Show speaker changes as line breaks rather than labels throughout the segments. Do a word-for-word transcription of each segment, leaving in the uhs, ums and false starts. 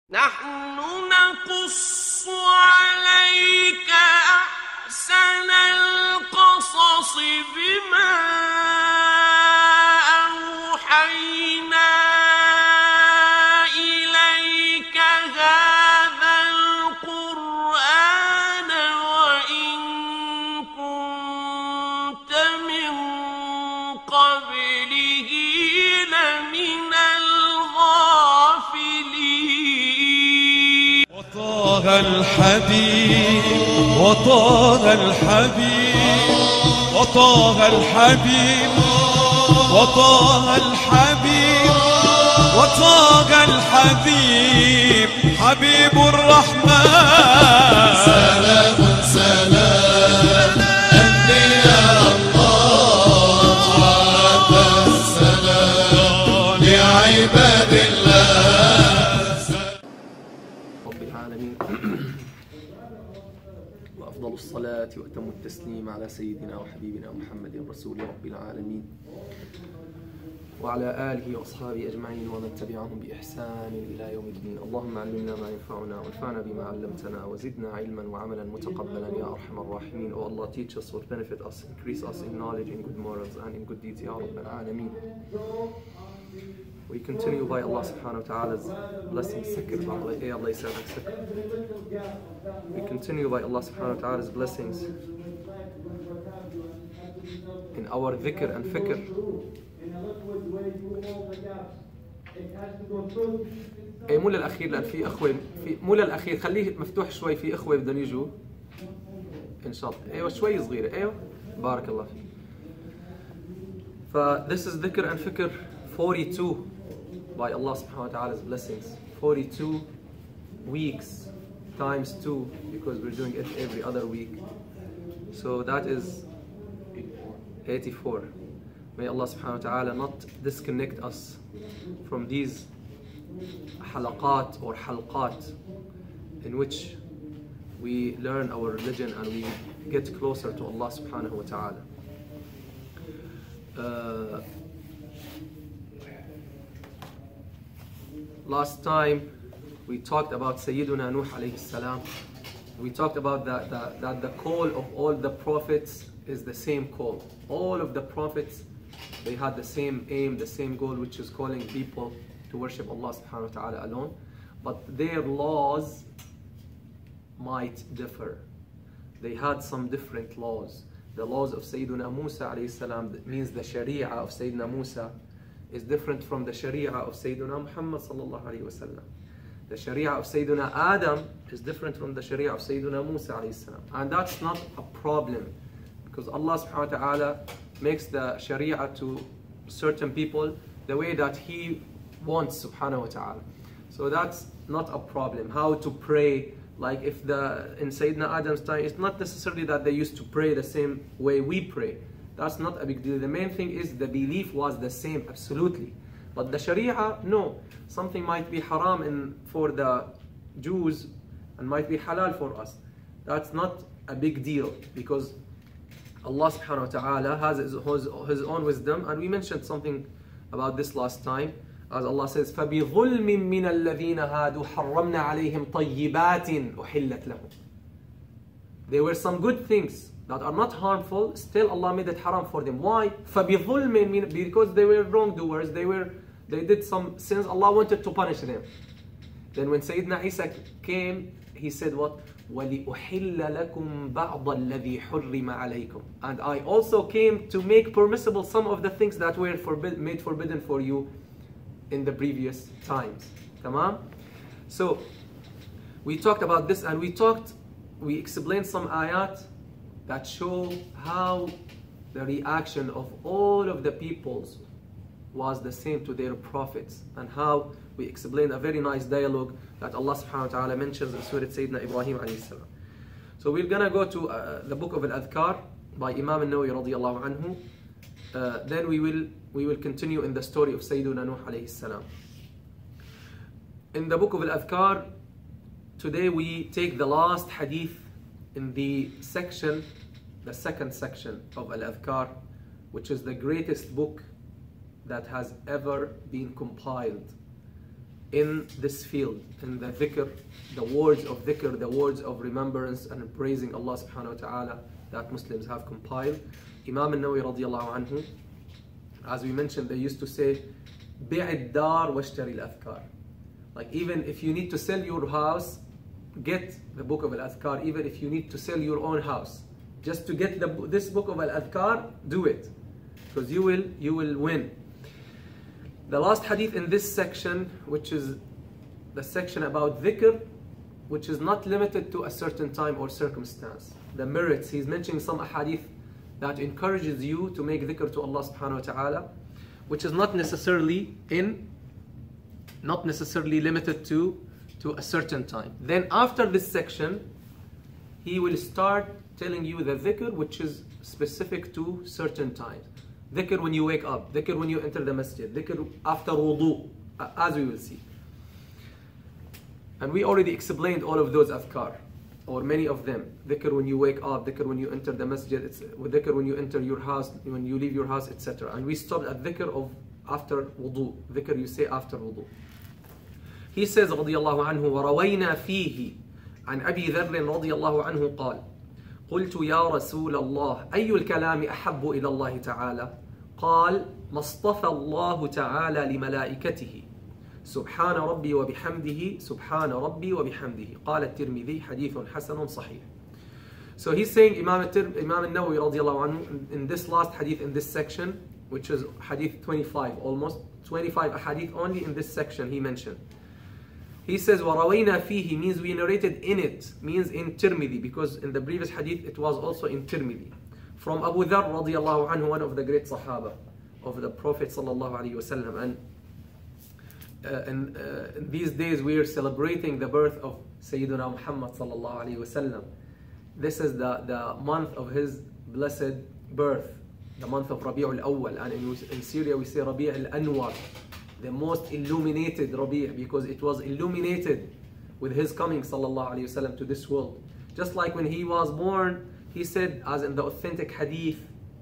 نحن نقص عليك أحسن القصص بما أوحينا إليك هذا القرآن وإن كنت من قبله لمن الغافلين.
وطه الحبيب وطه الحبيب وطه الحبيب وطه الحبيب وطه الحبيب حبيب الرحمن.
سلام سلام أنت يا الله هذا السلام لعباد الله.
رب العالمين وأفضل الصلاة وأتم التسليم على سيدنا وحبيبنا محمد رسول رب العالمين وعلى آله وأصحابه أجمعين ومن تبعهم بإحسان إلى يوم الدين. اللهم علمنا ما ينفعنا وانفعنا بما علمتنا وزدنا علما وعملا متقبلا يا أرحم الراحمين. Oh Allah, teach us what benefit us, increase us in knowledge, in good morals and in good deeds, Ya Rabb al-Alameen. We continue by Allah subhanahu wa ta'ala's blessings. Thikr Fikr. We continue by Allah subhanahu wa ta'ala's blessings in our dhikr and fikr. ايه مو للاخير لان في اخوه في مو للاخير خليه مفتوح شوي في اخوه بدهم يجوا ان شاء الله. ايوه شوي صغيره. ايوه بارك الله فيك. ف this is dhikr and fikr forty-two by Allah subhanahu wa ta'ala's blessings. forty-two weeks times two because we're doing it every other week, so that is eighty-four. May Allah subhanahu wa ta'ala not disconnect us from these halaqat or halqat in which we learn our religion and we get closer to Allah subhanahu wa ta'ala. Uh, last time we talked about Sayyiduna Nuh alayhi salam. We talked about that, that, that the call of all the prophets is the same call. All of the prophets, they had the same aim, the same goal, which is calling people to worship Allah subhanahu wa ta'ala alone. But their laws might differ. They had some different laws. The laws of Sayyiduna Musa alayhi salam, that means the Sharia of Sayyidina Musa, is different from the Sharia of Sayyiduna Muhammad sallallahu alayhi wa sallam. The Sharia of Sayyiduna Adam is different from the Sharia of Sayyiduna Musa alayhi salam. And that's not a problem, because Allah subhanahu wa ta'ala makes the Sharia to certain people the way that He wants subhanahu wa ta'ala. So that's not a problem. How to pray, like if the in Sayyidina Adam's time, it's not necessarily that they used to pray the same way we pray. That's not a big deal. The main thing is the belief was the same, absolutely. But the Sharia, no. Something might be haram in, for the Jews and might be halal for us. That's not a big deal, because Allah subhanahu wa ta'ala has his, his, his own wisdom, and we mentioned something about this last time. As Allah says, فَبِظُلْمٍ مِّنَ الَّذِينَ هَادُوا حَرَّمْنَا عَلَيْهِمْ طَيِّبَاتٍ أُحِلَّتْ لَهُمْ. There were some good things that are not harmful, still Allah made it haram for them. Why? فَبِظُلْمٍ, because they were wrongdoers, they were they did some sins, Allah wanted to punish them. Then when Sayyidina Isa came, he said what? وَلِأُحِلَّ لَكُمْ بَعْضَ الَّذِي حُرِّمَ عَلَيْكُمْ. And I also came to make permissible some of the things that were forbid, made forbidden for you in the previous times. Tamam? So we talked about this, and we talked, we explained some ayat that show how the reaction of all of the peoples was the same to their prophets, and how we explained a very nice dialogue that Allah subhanahu wa ta'ala mentions in Surah Sayyidina Ibrahim alayhi salam. So we're gonna go to uh, the book of Al-Adhkar by Imam al-Nawawi radiyallahu anhu. Uh, then we will we will continue in the story of Sayyiduna Nuh alayhi salam. In the book of Al-Adhkar, today we take the last hadith in the section, the second section of Al-Adhkar, which is the greatest book that has ever been compiled in this field, in the dhikr, the words of dhikr, the words of remembrance and praising Allah subhanahu wa ta'ala that Muslims have compiled. Imam al-Nawawi radiyallahu anhu, as we mentioned, they used to say, بِعِ الدَّارِ وَاشْتَرِ الْأَذْكَارِ. Like even if you need to sell your house, get the book of Al-Adhkar. Even if you need to sell your own house, just to get the, this book of Al-Adhkar, do it. Because you will, you will win. The last hadith in this section, which is the section about dhikr, which is not limited to a certain time or circumstance. The merits, he's mentioning some hadith that encourages you to make dhikr to Allah subhanahu wa ta'ala, which is not necessarily in, not necessarily limited to, to a certain time. Then after this section, he will start telling you the dhikr which is specific to certain times. Dhikr when you wake up, dhikr when you enter the masjid, dhikr after wudu, as we will see. And we already explained all of those adhkar, or many of them. Dhikr when you wake up, dhikr when you enter the masjid, it's, dhikr when you enter your house, when you leave your house, et cetera. And we stopped at dhikr of after wudu, dhikr you say after wudu. He says رضي الله عنه وروينا فيه عن أبي ذر رضي الله عنه قال قلت يا رسول الله أي الكلام أحب إلى الله تعالى قال ما اصطفى الله تعالى لملائكته سبحان ربي وبحمده سبحان ربي وبحمده قال الترمذي حديث حسن صحيح. So he's saying Imam al-Nawawi رضي الله عنه in this last hadith in this section, which is hadith twenty-five, almost twenty-five hadith only in this section he mentioned. He says, وَرَوَيْنَا فِيهِ means we narrated in it, means in Tirmidhi, because in the previous hadith it was also in Tirmidhi. From Abu Dharr radiallahu anhu, one of the great Sahaba of the Prophet sallallahu alaihi wasallam. And, uh, and uh, these days we are celebrating the birth of Sayyidina Muhammad sallallahu alaihi wasallam. This is the, the month of his blessed birth, the month of Rabi' al-Awwal. And in, in Syria we say Rabi' al-Anwar, the most illuminated Rabi', because it was illuminated with his coming sallallahu alaihi wasallam to this world. Just like when he was born, he said, as in the authentic hadith,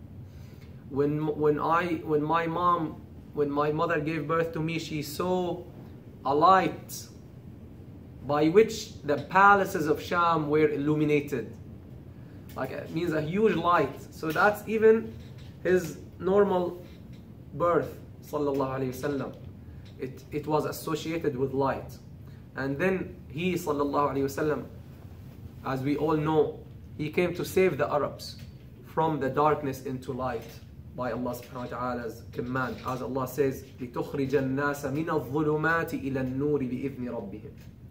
when when I when my mom when my mother gave birth to me, she saw a light by which the palaces of Sham were illuminated. Like it means a huge light. So that's even his normal birth sallallahu alaihi wasallam. It, it was associated with light. And then he sallallahu alaihi wasallam, as we all know, he came to save the Arabs from the darkness into light by Allah subhanahu wa ta'ala's command, as Allah says, لِتُخْرِجَ النَّاسَ مِنَ الظُّلُمَاتِ إِلَى النُّورِ بِإِذْنِ رَبِّهِمْ.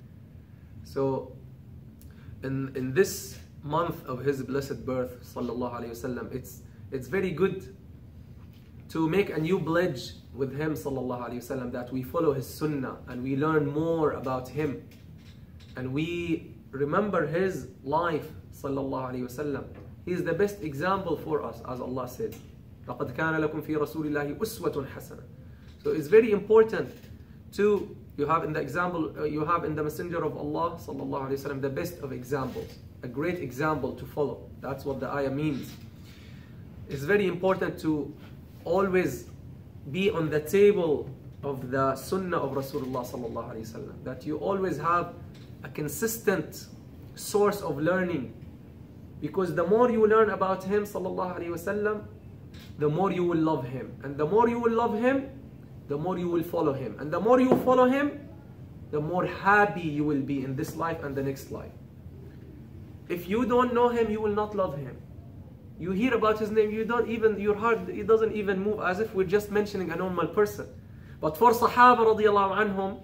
So in, in this month of his blessed birth sallallahu alaihi wasallam, it's, it's very good to make a new pledge with him sallallahu alaihi wasallam, that we follow his sunnah and we learn more about him and we remember his life sallallahu alaihi wasallam. He is the best example for us, as Allah said, لَقَدْ كَانَ لَكُمْ فِي رَسُولِ اللَّهِ أُسْوَةٌ حَسَنَةٌ. So it's very important to you have in the example uh, you have in the Messenger of Allah sallallahu alaihi wasallam the best of examples, a great example to follow. That's what the ayah means. It's very important to always be on the table of the sunnah of Rasulullah sallallahu alaihi wasallam, that you always have a consistent source of learning, because the more you learn about him sallallahu alaihi wasallam, the more you will love him, and the more you will love him, the more you will follow him, and the more you follow him, the more happy you will be in this life and the next life. If you don't know him, you will not love him. You hear about his name, you don't even, your heart, it doesn't even move, as if we're just mentioning a normal person. But for Sahaba radiallahu anhum,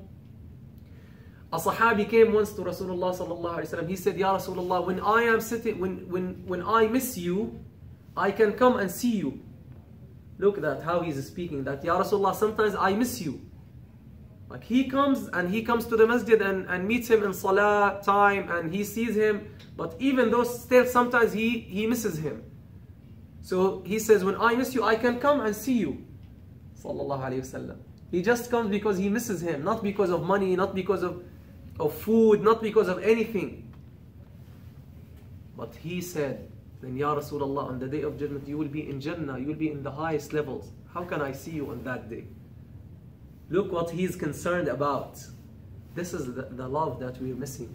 a Sahabi came once to Rasulullah sallallahu alaihi wasallam. He said, Ya Rasulullah, when I am sitting, when, when, when I miss you, I can come and see you. Look at that, how he's speaking, that Ya Rasulullah, sometimes I miss you. Like he comes and he comes to the masjid and, and meets him in salah time and he sees him, but even though still sometimes he, he misses him. So he says, when I miss you, I can come and see you. Sallallahu alayhi wasallam. He just comes because he misses him, not because of money, not because of, of food, not because of anything. But he said, then Ya Rasulullah, on the day of judgment, you will be in Jannah, you will be in the highest levels. How can I see you on that day? Look what he's concerned about. This is the, the love that we're missing.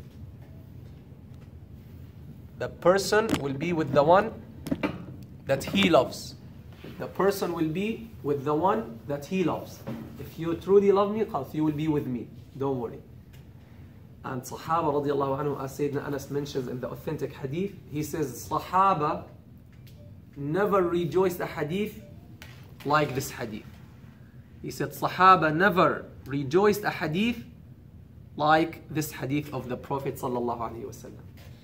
The person will be with the one that he loves. The person will be with the one that he loves. If you truly love me, you will be with me. Don't worry. And Sahaba radiallahu anhu, as Sayyidina Anas mentions in the authentic hadith, he says, Sahaba never rejoiced a hadith like this hadith. He said, Sahaba never rejoiced a hadith like this hadith of the Prophet sallallahu alayhi wa sallam.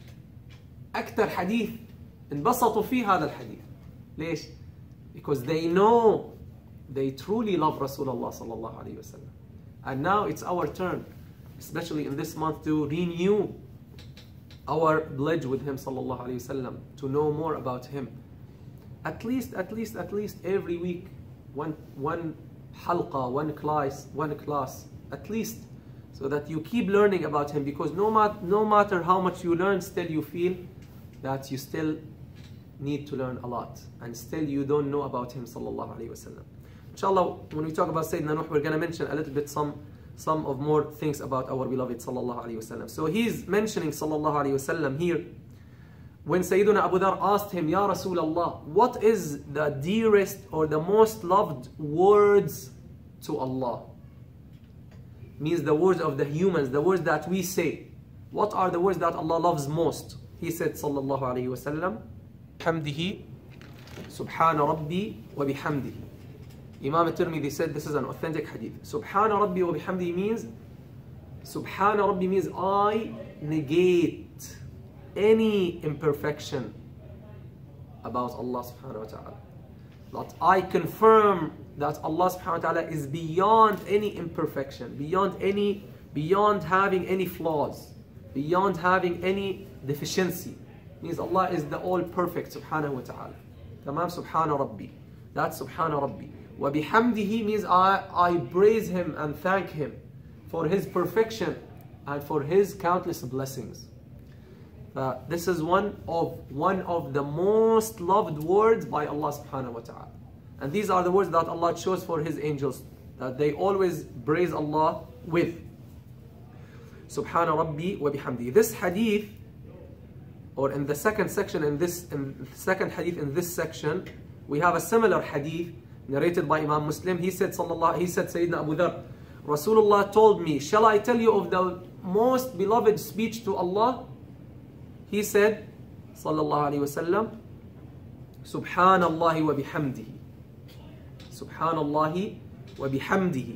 أكثر حديث انبسطوا فيه هذا الحديث. ليش؟ Because they know, they truly love Rasulullah sallallahu alayhi wa sallam. And now it's our turn, especially in this month, to renew our pledge with him sallallahu alayhi wa sallam, to know more about him. At least, at least, at least every week, one, one halqa, one class, one class, at least, so that you keep learning about him, because no, mat no matter how much you learn, still you feel that you still need to learn a lot, and still you don't know about him sallallahu alayhi wa sallam. Inshallah, when we talk about Sayyidina Nuh, we're going to mention a little bit some some of more things about our beloved sallallahu alayhi wa sallam. So he's mentioning sallallahu alayhi wa sallam here. When Sayyidina Abu Dhar asked him, Ya Rasulullah, what is the dearest or the most loved words to Allah? Means the words of the humans, the words that we say. What are the words that Allah loves most? He said sallallahu alayhi wa sallam, Hamdihi, Subhana Rabbi wa bihamdihi. Imam al-Tirmidhi said this is an authentic hadith. Subhana Rabbi wa bihamdihi means, Subhana Rabbi means I negate any imperfection about Allah subhanahu wa ta'ala. That I confirm that Allah subhanahu wa ta'ala is beyond any imperfection, beyond any, beyond having any flaws, beyond having any deficiency. Means Allah is the all perfect subhanahu wa ta'ala. Tamam, Subhana Rabbi. That's Subhana Rabbi. Wa bihamdihi means I, I praise him and thank him for his perfection and for his countless blessings. Uh, this is one of one of the most loved words by Allah subhanahu wa ta'ala. And these are the words that Allah chose for his angels, that they always praise Allah with. Subhana Rabbi wa bihamdi. This hadith, or in the second section, in this in the second hadith in this section, we have a similar hadith narrated by Imam Muslim. He said, Sallallahu, he said, Sayyidina Abu Dhar, Rasulullah told me, shall I tell you of the most beloved speech to Allah? He said, Sallallahu Alaihi Wasallam, Subhanallahi wa bihamdihi. Subhanallahi wa bihamdihi.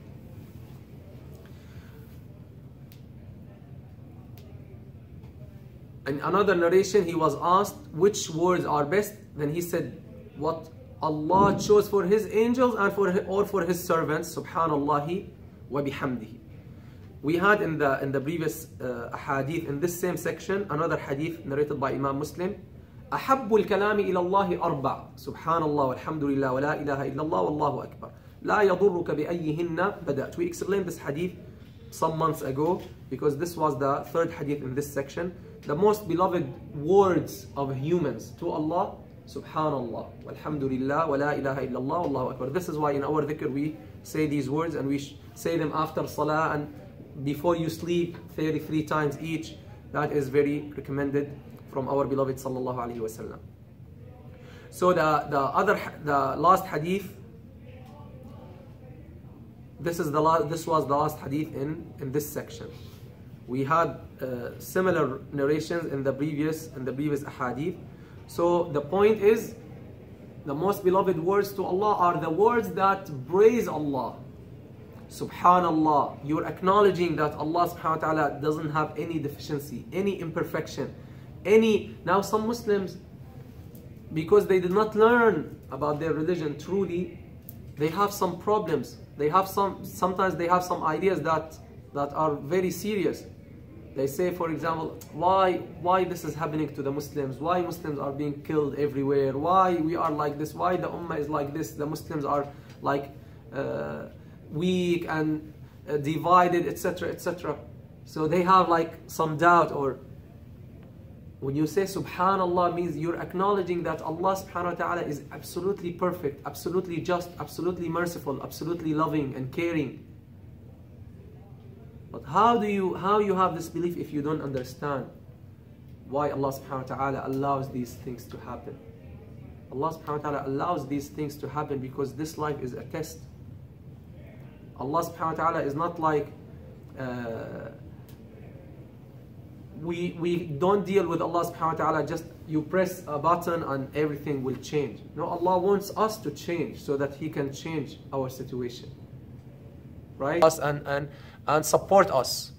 In another narration, he was asked which words are best. Then he said, what Allah chose for his angels and for his, or for his servants, Subhanallahi wa bihamdihi. We had in the in the previous uh, hadith, in this same section, another hadith narrated by Imam Muslim. أحب الكلام إلى الله أربع سبحان الله والحمد لله ولا إله إلا الله والله أكبر لا يضرك بأيهن بدأت. We explained this hadith some months ago because this was the third hadith in this section. The most beloved words of humans to Allah, Subhanallah walhamdulillah wa la ilaha illallah wallahu akbar. This is why in our dhikr we say these words, and we say them after salah and before you sleep thirty-three times each. That is very recommended from our beloved sallallahu alaihi wasallam. So the the other the last hadith, this is the last, this was the last hadith in in this section. We had uh, similar narrations in the previous in the previous hadith. So the point is, the most beloved words to Allah are the words that praise Allah. Subhanallah, you're acknowledging that Allah subhanahu wa ta'ala doesn't have any deficiency, any imperfection, any... Now some Muslims, because they did not learn about their religion truly, they have some problems. They have some, sometimes they have some ideas that, that are very serious. They say, for example, why, why this is happening to the Muslims? Why Muslims are being killed everywhere? Why we are like this? Why the Ummah is like this? The Muslims are like... Uh, weak and uh, divided, etc, etc. So they have like some doubt. Or when you say Subhanallah, means you're acknowledging that Allah subhanahu wa ta'ala is absolutely perfect, absolutely just, absolutely merciful, absolutely loving and caring. But how do you how you have this belief if you don't understand why Allah subhanahu wa ta'ala allows these things to happen? Allah subhanahu wa ta'ala allows these things to happen because this life is a test. Allah subhanahu wa ta'ala is not like uh, we we don't deal with Allah subhanahu wa ta'ala just you press a button and everything will change. No, Allah wants us to change so that He can change our situation. Right? Us and, and, and support us.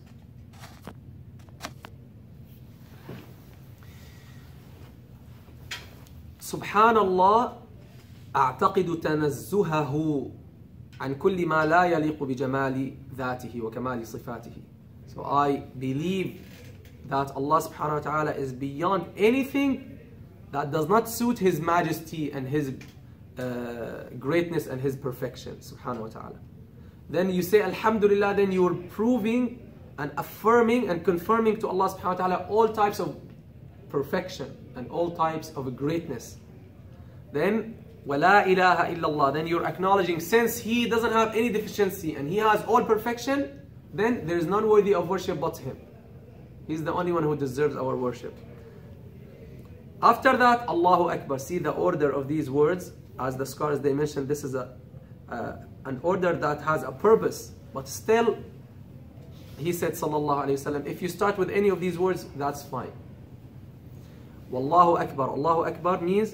Subhanallah, أعتقد تنزهه عن كل ما لا يليق بجمال ذاته وكمال صفاته. So I believe that Allah subhanahu wa ta'ala is beyond anything that does not suit His majesty and His uh, greatness and His perfection, subhanahu wa ta'ala. Then you say Alhamdulillah, then you are proving and affirming and confirming to Allah subhanahu wa ta'ala all types of perfection and all types of greatness. Then وَلَا إِلَهَ إِلَّا اللَّهِ, then you're acknowledging since He doesn't have any deficiency and He has all perfection, then there is none worthy of worship but Him. He's the only one who deserves our worship. After that, Allahu Akbar. See the order of these words, as the scholars they mentioned, this is a uh, an order that has a purpose, but still He said sallallahu alayhi wasallam, if you start with any of these words, that's fine. Wallahu Akbar. Allahu Akbar means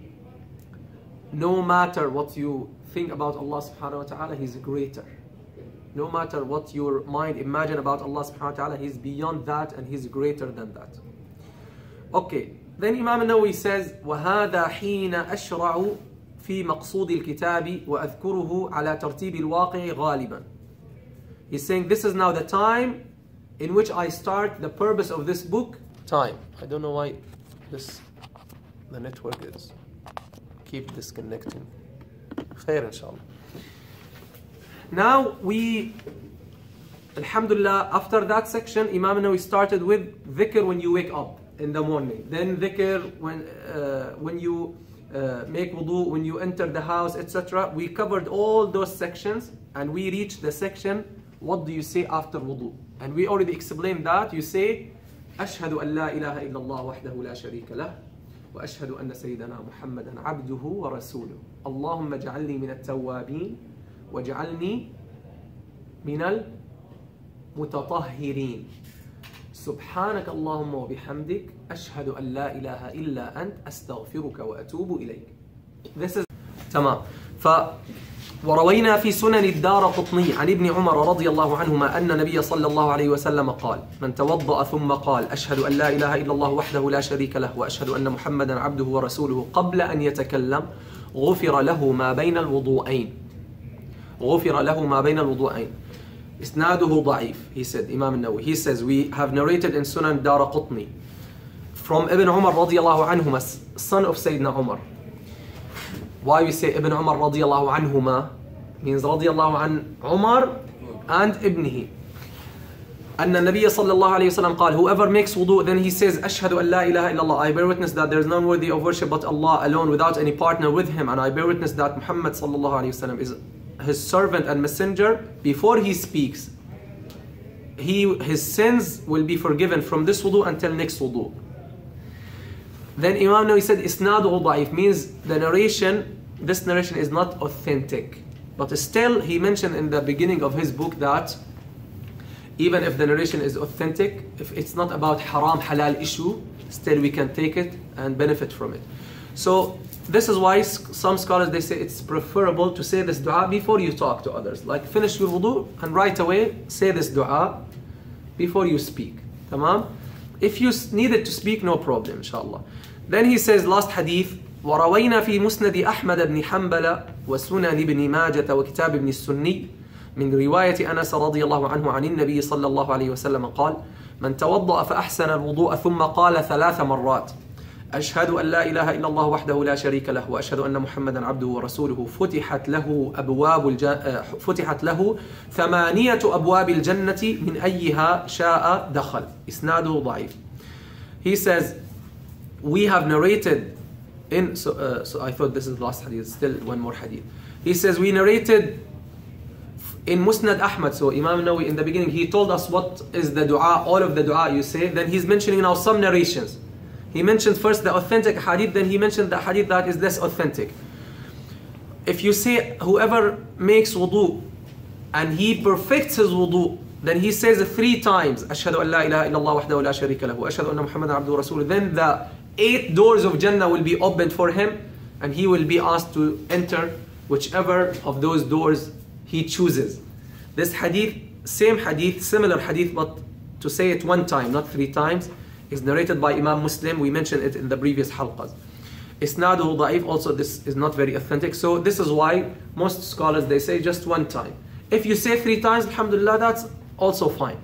no matter what you think about Allah subhanahu wa ta'ala, He's greater. No matter what your mind imagine about Allah subhanahu wa ta'ala, He's beyond that and He's greater than that. Okay, then Imam al-Nawawi says, وَهَذَا حِينَ أَشْرَعُ فِي مَقْصُودِ الْكِتَابِ وَأَذْكُرُهُ عَلَى تَرْتِيبِ الْوَاقِعِ غَالِبًا. He's saying this is now the time in which I start the purpose of this book. Time. I don't know why this the network is keep disconnecting. Khair inshallah. Now we, Alhamdulillah, after that section, Imam Nawawi started with dhikr when you wake up in the morning. Then dhikr when uh, when you uh, make wudu, when you enter the house, et cetera. We covered all those sections and we reached the section, what do you say after wudu? And we already explained that. You say, أشهد أن لا إله إلا الله وحده لا شريك له وأشهد أن سيدنا محمدا عبده ورسوله اللهم اجعلني من التوابين واجعلني من المتطهرين سبحانك اللهم وبحمدك أشهد أن لا إله إلا أنت أستغفرك وأتوب إليك. This is تمام. ف وروينا في سنن الدارقطني عن ابن عمر رضي الله عنهما أن النبي صلى الله عليه وسلم قال من توضأ ثم قال أشهد أن لا إله إلا الله وحده لا شريك له وأشهد أن محمدا عبده ورسوله قبل أن يتكلم غفر له ما بين الوضوءين غفر له ما بين الوضوءين. إسناده ضعيف. He said, Imam al-Nawawi, he says, we have narrated in Sunan Daraqutni from Ibn Umar رضي الله عنهما, son of Sayyidina Umar. Why we say Ibn Umar radiyallahu anhuma means radiyallahu an Umar and Ibnihi. أن النبي صلى الله عليه وسلم قال, whoever makes wudu, then he says, أشهد أن لا إله إلا الله, I bear witness that there is none worthy of worship but Allah alone without any partner with Him, and I bear witness that Muhammad صلى الله عليه وسلم is His servant and messenger. Before he speaks, he his sins will be forgiven from this wudu until next wudu. Then Imam Nawawi said, Isnaduhu da'if, means the narration, this narration is not authentic. But still, he mentioned in the beginning of his book that even if the narration is authentic, if it's not about haram halal issue, still we can take it and benefit from it. So this is why some scholars, they say it's preferable to say this dua before you talk to others. Like finish your wudu and right away say this dua before you speak. Tamam? If you needed to speak, no problem, inshallah. Then he says, last hadith, وروينا في مسند أحمد بن حنبل وسنن بن ماجة وكتاب ابن السني من رواية أنس رضي الله عنه عن النبي صلى الله عليه وسلم قال من توضأ فأحسن الوضوء ثم قال ثلاث مرات أشهد أن لا إله إلا الله وحده لا شريك له وأشهد أن محمدا عبده ورسوله فتحت له أبواب الج... فتحت له ثمانية أبواب الجنة من أيها شاء دخل. إسناده ضعيف. He says, we have narrated in, so, uh, so I thought this is the last hadith, still one more hadith. He says, we narrated in Musnad Ahmad, so Imam Nawawi in the beginning, he told us what is the dua, all of the dua you say. Then he's mentioning now some narrations. He mentioned first the authentic hadith, then he mentioned the hadith that is less authentic. If you say whoever makes wudu and he perfects his wudu, then he says it three times, Ashhadu an la ilaha illallah wahdahu la sharika lahu, Ashhadu anna Muhammadan abduhu rasuluh. Then the eight doors of Jannah will be opened for him, and he will be asked to enter whichever of those doors he chooses. This hadith, same hadith, similar hadith, but to say it one time, not three times, is narrated by Imam Muslim. We mentioned it in the previous halqas. Isnaduhu da'if, also this is not very authentic. So this is why most scholars, they say just one time. If you say three times, alhamdulillah, that's also fine.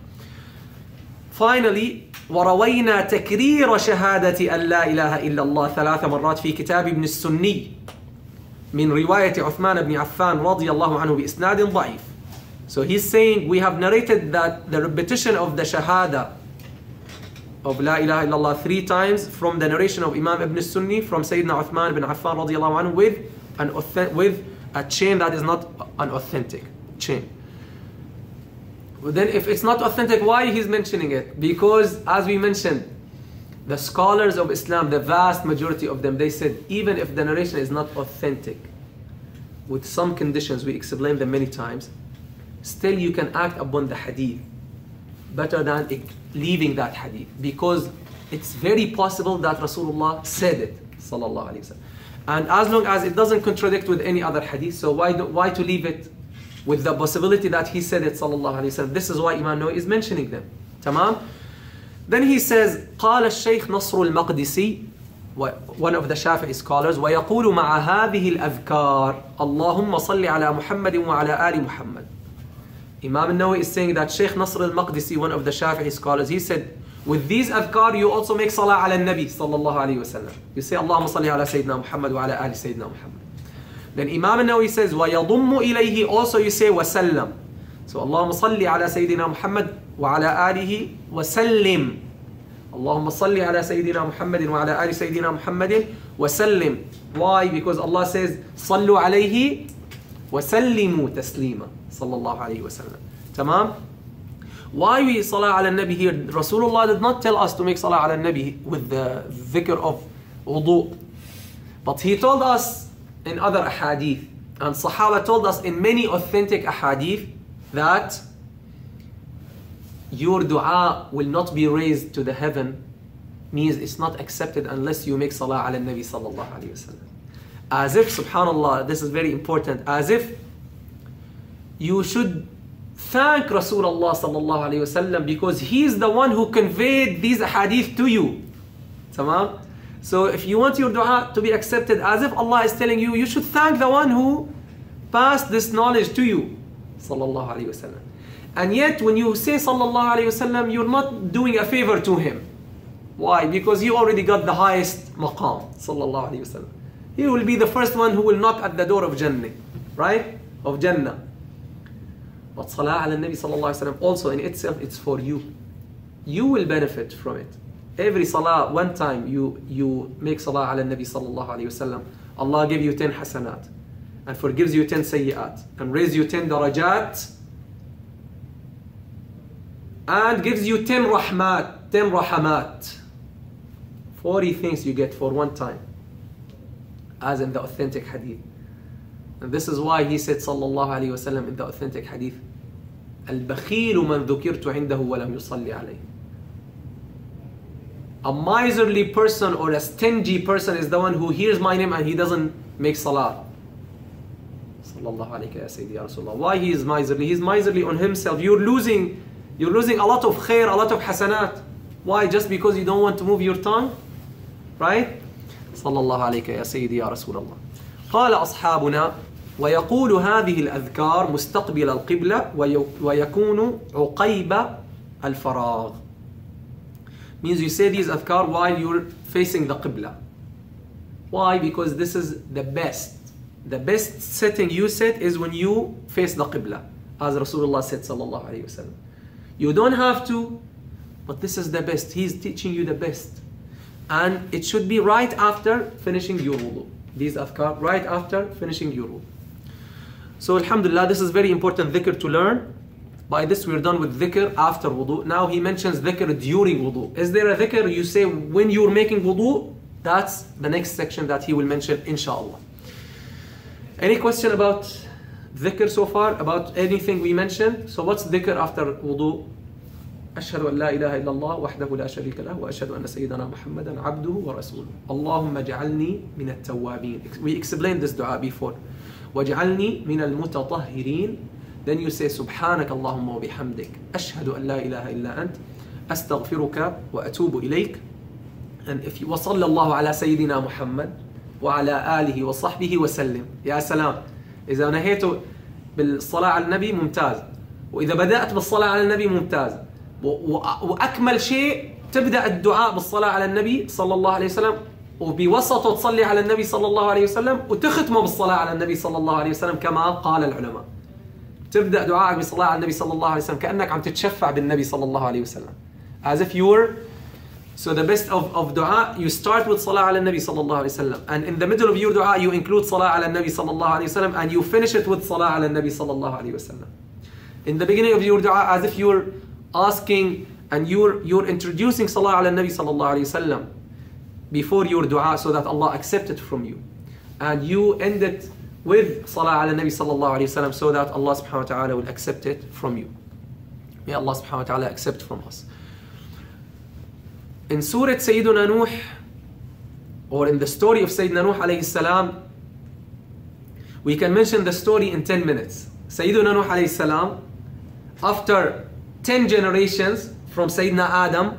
Finally, وروينا تكرير شهادة أن لا إله إلا الله ثلاث مرات في كتاب ابن السني من رواية عثمان بن عفان رضي الله عنه بإسناد ضعيف. So he's saying we have narrated that the repetition of the shahada of La ilaha illallah three times from the narration of Imam Ibn Sunni from Sayyidina Uthman bin Affan radiallahu anhu with an with a chain that is not an authentic chain. But then if it's not authentic, why he's mentioning it? Because as we mentioned, the scholars of Islam, the vast majority of them, they said even if the narration is not authentic, with some conditions, we explained them many times, still you can act upon the hadith better than leaving that hadith, because it's very possible that Rasulullah said it, sallallahu alaihi wasallam. And as long as it doesn't contradict with any other hadith, so why do, why to leave it with the possibility that he said it, sallallahu alaihi wasallam? This is why Imam Nawawi is mentioning them. Tamam? Then he says, قال الشيخ نصر المقدسي, one of the Shafi'i scholars, ويقول مع هذه الأذكار اللهم صل على محمد وعلى آل محمد. Imam Nawawi is saying that Shaykh Nasr al-Maqdisi, one of the Shafi'i scholars, he said, with these adhkar you also make salah ala nabi sallallahu alayhi wa sallam. You say Allahumma salli ala Sayyidina Muhammad wa ala ali Sayyidina Muhammad. Then Imam Nawawi says, وَيَضُمُّ إِلَيْهِ, also you say وَسَلَّمْ. So Allahumma salli ala Sayyidina Muhammad wa ala alihi wa sallim. Allahumma salli ala Sayyidina Muhammadin wa ala ali Sayyidina Muhammadin wa sallim. Why? Because Allah says, صَلُّوا عَلَيْهِ وَسَلِّمُوا تَسْلِيمًا. Sallallahu alayhi wa sallam. Tamam? Why we salah ala nabi here? Rasulullah did not tell us to make salah ala nabi with the dhikr of wudu. But he told us in other ahadith, and Sahaba told us in many authentic ahadith, that your dua will not be raised to the heaven, means it's not accepted unless you make salah ala nabi sallallahu alayhi wa sallam. As if, subhanallah, this is very important, as if you should thank Rasulullah sallallahu alayhi wasallam because he is the one who conveyed these hadith to you. Tamam? So if you want your dua to be accepted, as if Allah is telling you, you should thank the one who passed this knowledge to you. Sallallahu alayhi wasallam. And yet when you say sallallahu alayhi wasallam, you're not doing a favor to him. Why? Because you already got the highest maqam. Sallallahu alayhi wasallam. He will be the first one who will knock at the door of Jannah. Right? Of Jannah. But salah ala nabi sallallahu alayhi wa sallam also in itself, it's for you. You will benefit from it. Every salah, one time you, you make salah ala nabi sallallahu alayhi wa sallam, Allah gives you ten hasanat and forgives you ten sayyat and raises you ten darajat and gives you ten rahmat, ten rahamat. forty things you get for one time, as in the authentic hadith. And this is why he said sallallahu alayhi wa sallam in the authentic hadith, البخيل من ذكرت عنده ولم يصلي عليه. A miserly person or a stingy person is the one who hears my name and he doesn't make salah. Sallallahu alayka ya Sayyidi ya Rasulullah. Why he is miserly? He is miserly on himself. You're losing, you're losing a lot of khair, a lot of hasanat. Why? Just because you don't want to move your tongue? Right? Sallallahu alayka ya Sayyidi ya Rasulullah. قال أصحابنا ويقول هذه الأذكار مستقبل القبلة ويكون عقيب الفراغ. Means you say these adhkar while you're facing the qibla. Why? Because this is the best. The best setting you set is when you face the qibla, as Rasulullah said sallallahu alayhi wa sallam. You don't have to, but this is the best. He's teaching you the best. And it should be right after finishing your wudu. These adhkar right after finishing your wudu. So alhamdulillah, this is very important dhikr to learn. By this we're done with dhikr after wudu. Now he mentions dhikr during wudu. Is there a dhikr you say when you're making wudu? That's the next section that he will mention, inshallah. Any question about dhikr so far? About anything we mentioned? So what's dhikr after wudu? أشهد أن لا إله إلا الله وحده لا شريك له وأشهد أن سيدنا محمدا عبده ورسوله اللهم اجعلني من التوابين. We explained this dua before. واجعلني من المتطهرين. Then you say سبحانك اللهم وبحمدك أشهد أن لا إله إلا أنت أستغفرك وأتوب إليك. And if you وصلى الله على سيدنا محمد وعلى آله وصحبه وسلم. يا سلام. إذا نهيت بالصلاة على النبي ممتاز. وإذا بدأت بالصلاة على النبي ممتاز. وأكمل شيء تبدأ الدعاء بالصلاة على النبي صلى الله عليه وسلم وبوسطه تصلي على النبي صلى الله عليه وسلم وتختمه بالصلاة على النبي صلى الله عليه وسلم كما قال العلماء. تبدأ دعائك بالصلاة على النبي صلى الله عليه وسلم كأنك عم تتشفع بالنبي صلى الله عليه وسلم. As if you were. So the best of, of dua, you start with salah ala nabi sallallahu alayhi wasallam, and in the middle of your dua you include salah ala nabi sallallahu alayhi wasallam, and you finish it with salah ala nabi sallallahu alayhi wasallam. In the beginning of your dua, as if you're asking and you're you're introducing salah ala nabi sallallahu alayhi wasallam before your dua so that Allah accept it from you, and you end it with salah ala nabi sallallahu alayhi wasallam so that Allah subhanahu wa ta'ala will accept it from you. May Allah subhanahu wa ta'ala accept from us. In Surah Sayyiduna Nuh, or in the story of Sayyidina Nuh alayhi salam, we can mention the story in ten minutes. Sayyiduna Nuh alayhi salam, after ten generations from Sayyidina Adam,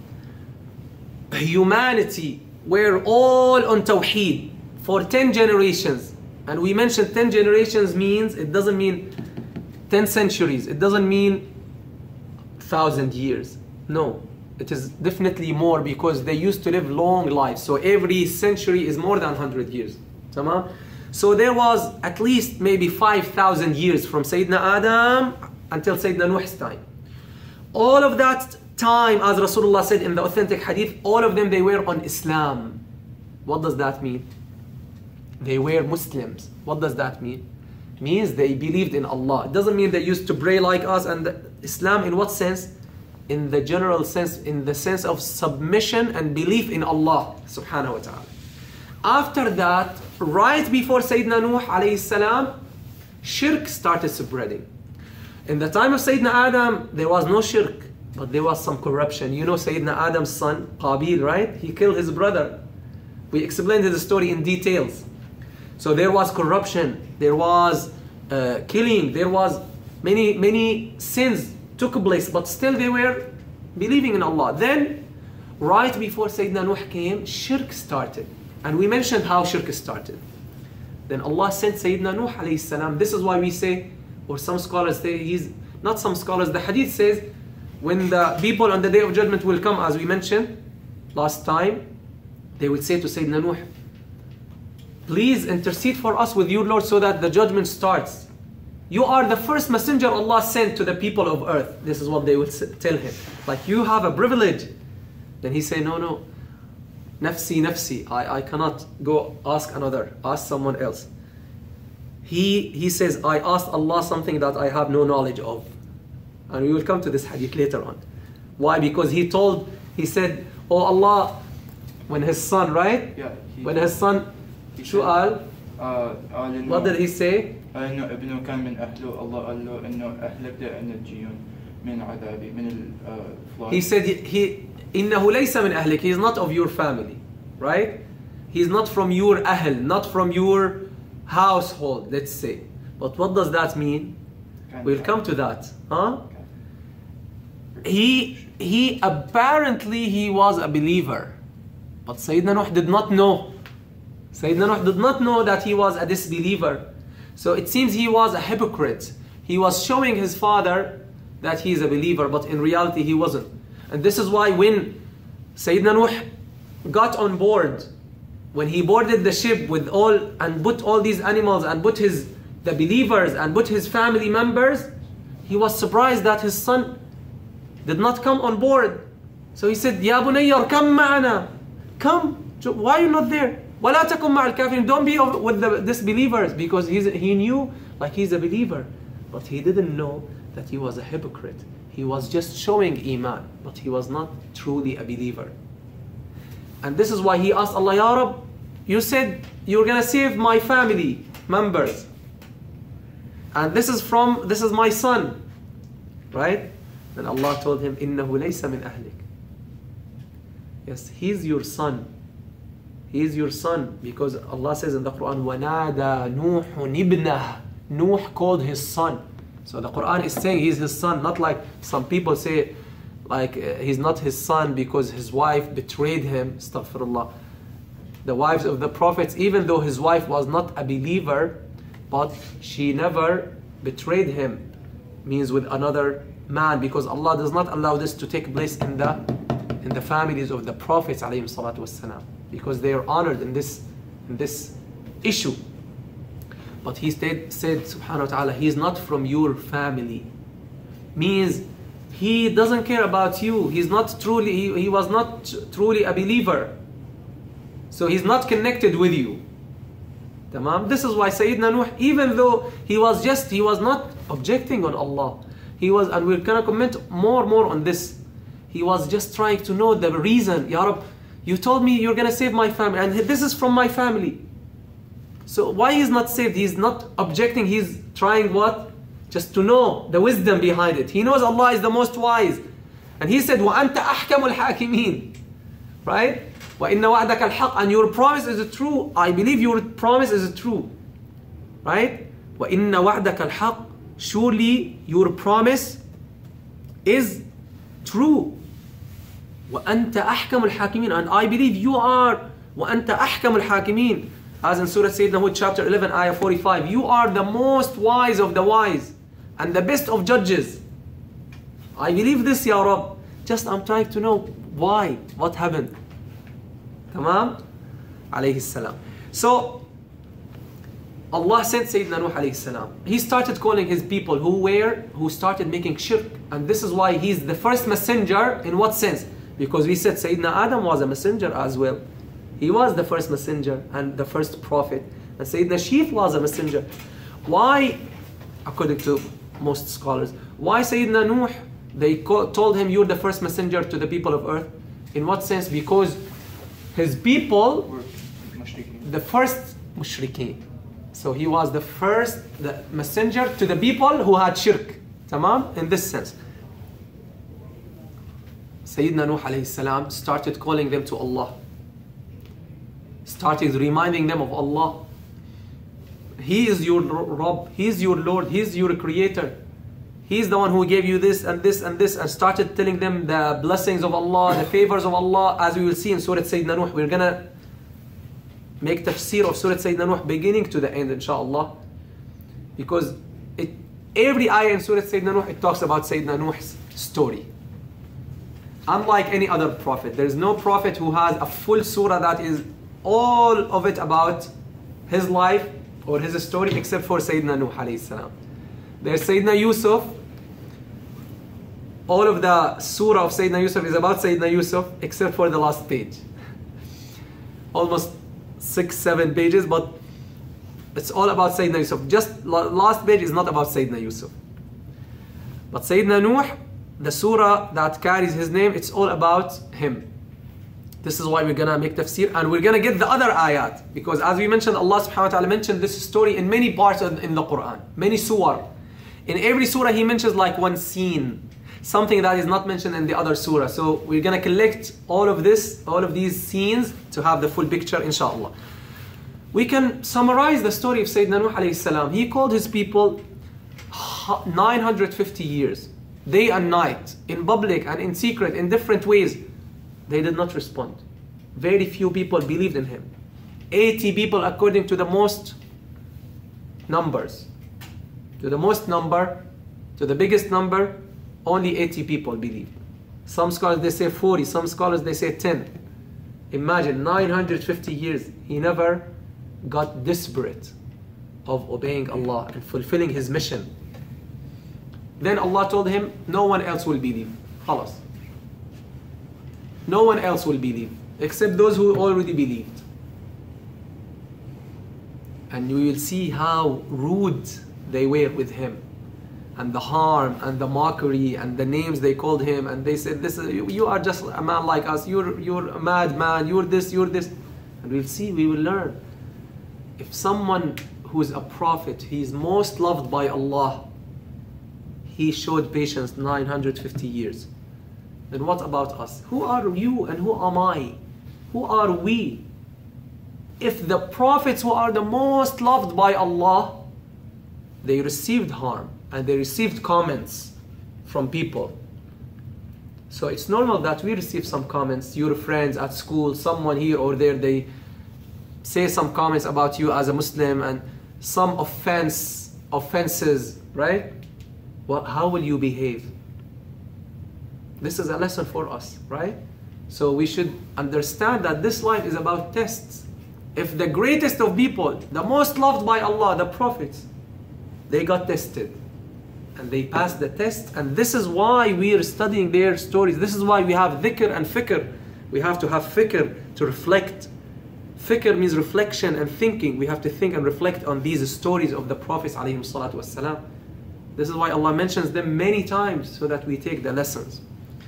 humanity were all on Tawheed for ten generations. And we mentioned ten generations means, it doesn't mean ten centuries, it doesn't mean thousand years. No. It is definitely more because they used to live long lives. So every century is more than one hundred years. Tamam? So there was at least maybe five thousand years from Sayyidina Adam until Sayyidina Nuh's time. All of that time, as Rasulullah said in the authentic hadith, all of them, they were on Islam. What does that mean? They were Muslims. What does that mean? It means they believed in Allah. It doesn't mean they used to pray like us. And Islam in what sense? In the general sense, in the sense of submission and belief in Allah subhanahu wa ta'ala. After that, right before Sayyidina Nuh alayhi salam, shirk started spreading. In the time of Sayyidina Adam, there was no shirk, but there was some corruption. You know Sayyidina Adam's son, Qabil, right? He killed his brother. We explained the story in details. So there was corruption, there was uh, killing, there was many, many sins took place, but still they were believing in Allah. Then, right before Sayyidina Nuh came, shirk started. And we mentioned how shirk started. Then Allah sent Sayyidina Nuh alayhi salam. This is why we say, or some scholars say, he's not some scholars, the hadith says, when the people on the day of judgment will come, as we mentioned last time, they will say to Sayyidina Nuh, please intercede for us with your Lord so that the judgment starts. You are the first messenger Allah sent to the people of earth. This is what they will tell him. Like, you have a privilege. Then he say, no, no. Nafsi, nafsi. I, I cannot go ask another. Ask someone else. He, he says, I asked Allah something that I have no knowledge of. And we will come to this hadith later on. Why? Because he told, he said, oh Allah, when his son, right?
Yeah. He,
when his son, Shu'al,
uh,
what did he say?
إنه ابنه كان من أهله الله قال له إنه أهلك ده أن الجيون من عذابي من الفلاح. He said he إنه ليس من أهلك. He is not of your family, right? He is not from your أهل, not from your household, let's say. But what does that mean? We'll come to that, huh? He he apparently he was a believer, but Sayyidina Nuh did not know. Sayyidina Nuh did not know that he was a disbeliever. So it seems he was a hypocrite. He was showing his father that he is a believer, but in reality he wasn't. And this is why when Sayyidina Nuh got on board, when he boarded the ship with all and put all these animals and put his the believers and put his family members, he was surprised that his son did not come on board. So he said, Ya Bunayya, come ma'ana. Come. Why are you not there? وَلَا تَكُنْ مَعَ الْكَافِرِينَ. Don't be with the disbelievers, because he's, he knew like he's a believer. But he didn't know that he was a hypocrite. He was just showing iman, but he was not truly a believer. And this is why he asked Allah, Ya Rab, you said you're going to save my family members. And this is from, this is my son. Right? Then Allah told him, إِنَّهُ لَيْسَ مِنْ أَهْلِكَ. Yes, he's your son. He is your son, because Allah says in the Quran, وَنَادَى نُوحٌ ابْنَهُ. Nuh called his son. So the Quran is saying he's his son, not like some people say, like uh, he's not his son because his wife betrayed him. Astaghfirullah. The wives of the prophets, even though his wife was not a believer, but she never betrayed him, means with another man, because Allah does not allow this to take place in the in the families of the prophets alayhim salatu wassalam, because they are honored in this in this issue. But he said, said subhanahu wa ta'ala, he is not from your family. Means he doesn't care about you. He's not truly, he, he was not truly a believer. So he's not connected with you. Tamam? This is why Sayyidina Nuh, even though he was just, he was not objecting on Allah. He was, and we're going to comment more more on this. He was just trying to know the reason. Ya Rab, you told me you're going to save my family, and this is from my family. So why he's not saved? He's not objecting. He's trying what? Just to know the wisdom behind it. He knows Allah is the most wise. And he said, وَأَنْتَ أَحْكَمُ الْحَاكِمِينَ. Right? وَإِنَّ وَعْدَكَ الْحَقِّ. And your promise is true. I believe your promise is true. Right? وَإِنَّ وَعْدَكَ الْحَقِّ. Surely your promise is true. وَأَنْتَ أَحْكَمُ الْحَاكِمِينَ. And I believe you are وَأَنْتَ أَحْكَمُ الْحَاكِمِينَ. As in Surah Sayyidina Hud chapter eleven ayah forty-five. You are the most wise of the wise and the best of judges. I believe this, Ya Rab. Just I'm trying to know why. What happened? Tamam? Alayhi salam. So Allah sent Sayyidina Nuh alayhi salam. He started calling his people who were, who started making shirk. And this is why he's the first messenger. In what sense? Because we said Sayyidina Adam was a messenger as well. He was the first messenger and the first prophet. And Sayyidina Sheep was a messenger. Why, according to most scholars, why Sayyidina Nuh, they told him, you're the first messenger to the people of earth? In what sense? Because his people, the first mushrikeen. So he was the first the messenger to the people who had shirk. Tamam? In this sense. Sayyidina Nuh alayhi salam started calling them to Allah. Started reminding them of Allah. He is your Rabb. He is your Lord. He is your Creator. He is the one who gave you this and this and this, and started telling them the blessings of Allah, the favors of Allah, as we will see in Surah Sayyidina Nuh. We're gonna make tafsir of Surah Sayyidina Nuh beginning to the end, inshallah. Because it, every ayah in Surah Sayyidina Nuh, it talks about Sayyidina Nuh's story. Unlike any other prophet, there is no prophet who has a full surah that is all of it about his life or his story, except for Sayyidina Nuh alayhi salam. There's Sayyidina Yusuf. All of the surah of Sayyidina Yusuf is about Sayyidina Yusuf, except for the last page. Almost six, seven pages, but it's all about Sayyidina Yusuf. Just last page is not about Sayyidina Yusuf. But Sayyidina Nuh, the surah that carries his name, it's all about him. This is why we're gonna make tafsir, and we're gonna get the other ayat, because as we mentioned, Allah subhanahu wa ta'ala mentioned this story in many parts of, in the Quran, many surah. In every surah he mentions like one scene, something that is not mentioned in the other surah. So we're gonna collect all of this, all of these scenes to have the full picture, inshallah. We can summarize the story of Sayyidina Nuh alayhi salam. He called his people nine hundred fifty years, day and night, in public and in secret, in different ways. They did not respond. Very few people believed in him. eighty people according to the most numbers. To the most number, to the biggest number, only eighty people believed. Some scholars they say forty, some scholars they say ten. Imagine nine hundred fifty years, he never got desperate of obeying Allah and fulfilling his mission. Then Allah told him, no one else will believe. Khalas. No one else will believe, except those who already believed. and you will see how rude they were with him, and the harm and the mockery and the names they called him, and they said, "This is, you, you are just a man like us. You're you're a madman. You're this. You're this." And we'll see. We will learn. If someone who is a prophet, he is most loved by Allah, he showed patience nine hundred fifty years. Then what about us? Who are you and who am I? Who are we? If the prophets who are the most loved by Allah, they received harm and they received comments from people. So it's normal that we receive some comments. Your friends at school, someone here or there, they say some comments about you as a Muslim, and some offense, offenses, right? Well, how will you behave? This is a lesson for us, right? So we should understand that this life is about tests. If the greatest of people, the most loved by Allah, the prophets, they got tested and they passed the test, and this is why we are studying their stories. This is why we have dhikr and fikr. We have to have fikr to reflect. Fikr means reflection and thinking. We have to think and reflect on these stories of the prophets alayhim salatu wassalam. This is why Allah mentions them many times, so that we take the lessons.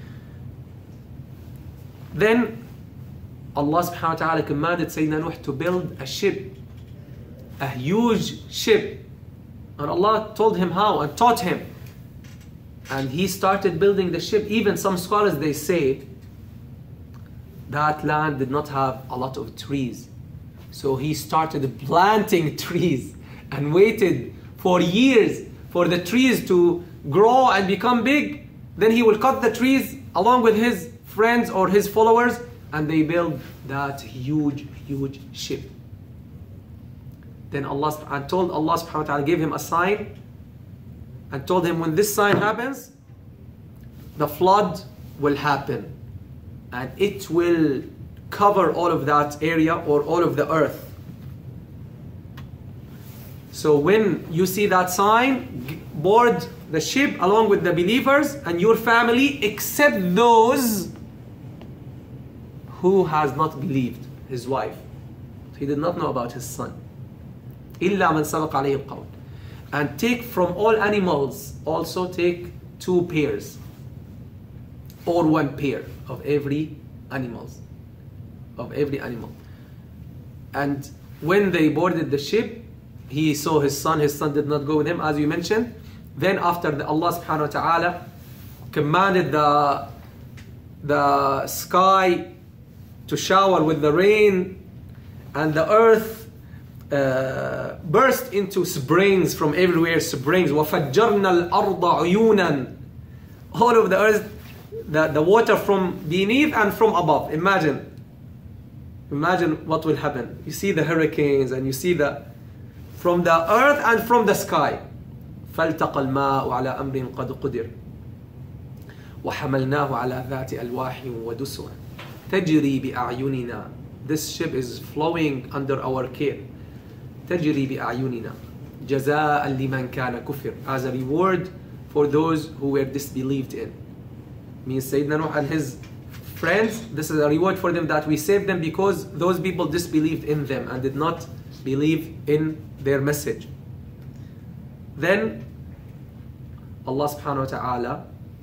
Then Allah subhanahu wa ta'ala commanded Sayyidina Nuh to build a ship, a huge ship. And Allah told him how and taught him. And he started building the ship. Even some scholars, they say that land did not have a lot of trees. So he started planting trees and waited for years for the trees to grow and become big. Then he will cut the trees along with his friends or his followers, and they build that huge, huge ship. Then Allah and told Allah subhanahu wa ta'ala, gave him a sign and told him, when this sign happens, the flood will happen and it will cover all of that area or all of the earth. So when you see that sign, board the ship along with the believers and your family, except those who has not believed, his wife. He did not know about his son. إِلَّا مَنْ سَبَقَ عَلَيْهِ الْقَوْلِ. And take from all animals, also take two pairs or one pair of every animals, of every animal. And when they boarded the ship, he saw his son, his son did not go with him, as you mentioned. Then after the Allah subhanahu wa ta'ala commanded the, the sky to shower with the rain, and the earth uh, burst into springs from everywhere, springs. وَفَجَّرْنَا الْأَرْضَ عُيُونًا. All of the earth, the, the water from beneath and from above. Imagine. Imagine what will happen. You see the hurricanes and you see the, from the earth and from the sky. فَالْتَقَى الْمَاءُ عَلَى أَمْرٍ قَدْ قُدِرٍ وَحَمَلْنَاهُ عَلَى ذَاتِ أَلْوَاحٍ وَدُسُرٍ تَجْرِي بِأَعْيُنِنَا. This ship is flowing under our care. تَجْرِي بِأَعْيُنِنَا جَزَاءً لِمَنْ كَانَ كُفِرٍ. As a reward for those who were disbelieved in. Means Sayyidina Nuh and his friends, this is a reward for them that we saved them because those people disbelieved in them and did not believe in their message. Then Allah subhanahu wa ta'ala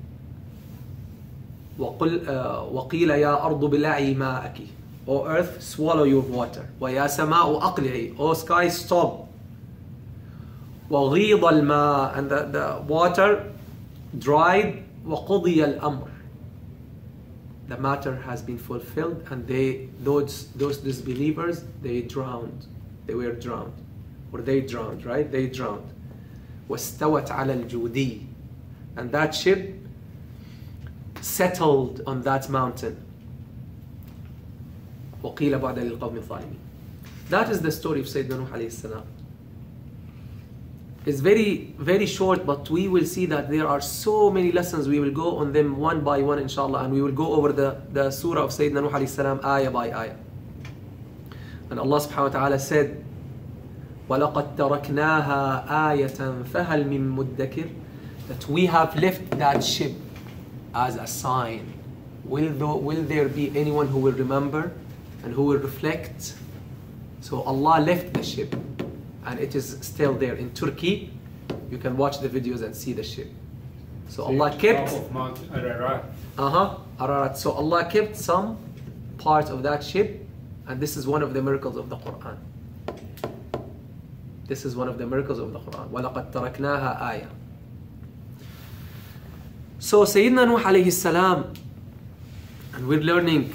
وَقِيلَ يَا أَرْضُ بِلَعِي مَاءَكِ. O earth, swallow your water. وَيَا سَمَاءُ أَقْلِعِي. O sky, stop. وَغِيضَ الْمَاء. And the, the water dried. وَقُضِيَ الْأَمْرِ. The matter has been fulfilled, and they, those, those disbelievers, they drowned. They were drowned. Or they drowned, right? They drowned. وَاسْتَوَتْ عَلَى الْجُودِي. And that ship settled on that mountain. وَقِيلَ بَعْدَ لِلْقَوْمِ الظَّالِمِينَ. That is the story of Sayyidina Nuh alayhi salam. It's very, very short, but we will see that there are so many lessons. We will go on them one by one, inshallah, and we will go over the, the surah of Sayyidina Nuh alayhi salam, ayah by ayah. And Allah subhanahu wa ta'ala said, وَلَقَدْ تَرَكْنَاهَا آيَةً فَهَلْ مِن مُدَّكِرٍ. That we have left that ship as a sign. Will, though, will there be anyone who will remember and who will reflect? So Allah left the ship and it is still there in Turkey. You can watch the videos and see the ship. So Allah kept
Top of Mount Ararat.
uh-huh Ararat. So Allah kept some part of that ship, and this is one of the miracles of the Quran. This is one of the miracles of the Quran. وَلَقَدْ تَرَكْنَاهَا آيَةً. So Sayyidina Nuh alayhi salam, and we're learning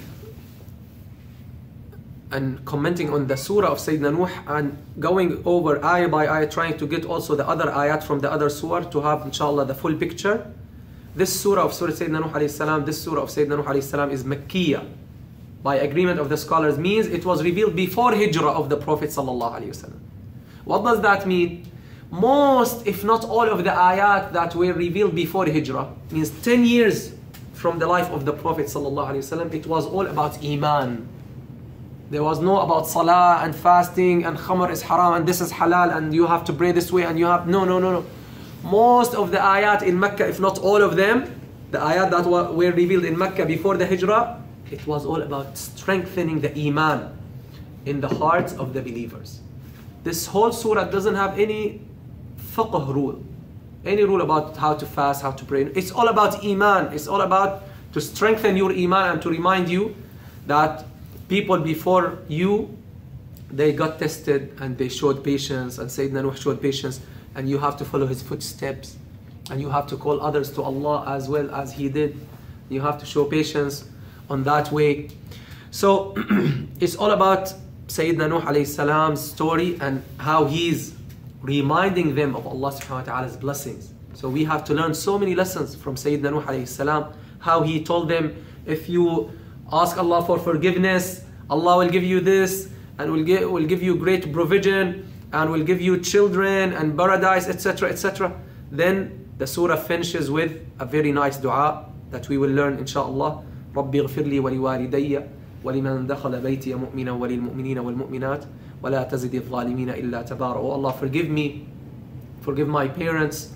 and commenting on the surah of Sayyidina Nuh and going over ayah by ayah, trying to get also the other ayat from the other surah to have inshallah the full picture. This surah of Surah Sayyidina Nuh alayhi salam, this surah of Sayyidina Nuh alayhi salam is Makkiyah. By agreement of the scholars, means it was revealed before Hijrah of the Prophet sallallahu alayhi wasallam. What does that mean? Most, if not all of the ayat that were revealed before Hijrah, means ten years from the life of the Prophet sallallahu alaihi wasallam, it was all about Iman. There was no about Salah and fasting and Khamr is haram and this is halal and you have to pray this way and you have, no, no, no, no. Most of the ayat in Mecca, if not all of them, the ayat that were revealed in Mecca before the Hijrah, it was all about strengthening the Iman in the hearts of the believers. This whole surah doesn't have any fiqh rule, any rule about how to fast, how to pray. It's all about Iman. It's all about to strengthen your Iman and to remind you that people before you, they got tested and they showed patience, and Sayyidina Nuh showed patience, and you have to follow his footsteps, and you have to call others to Allah as well as he did. You have to show patience on that way. So it's all about Sayyidina Nuh alayhi salam's story and how he's reminding them of Allah subhanahu wa ta'ala's blessings. So we have to learn so many lessons from Sayyidina Nuh alayhi salam, how he told them, if you ask Allah for forgiveness, Allah will give you this, and will give, will give you great provision, and will give you children and paradise, et cetera, et cetera. Then the surah finishes with a very nice dua that we will learn inshallah. رَبِّ اغْفِرْ لِي وَلِوَالِدَيَّ وَلِمَنْ دَخَلَ بَيْتِيَ مُؤْمِنًا وَلِلْمُؤْمِنِينَ وَالْمُؤْمِنَاتِ وَلَا تَزِدِ الظَّالِمِينَ إِلَّا تَبَارًا. Oh Allah, forgive me, forgive my parents,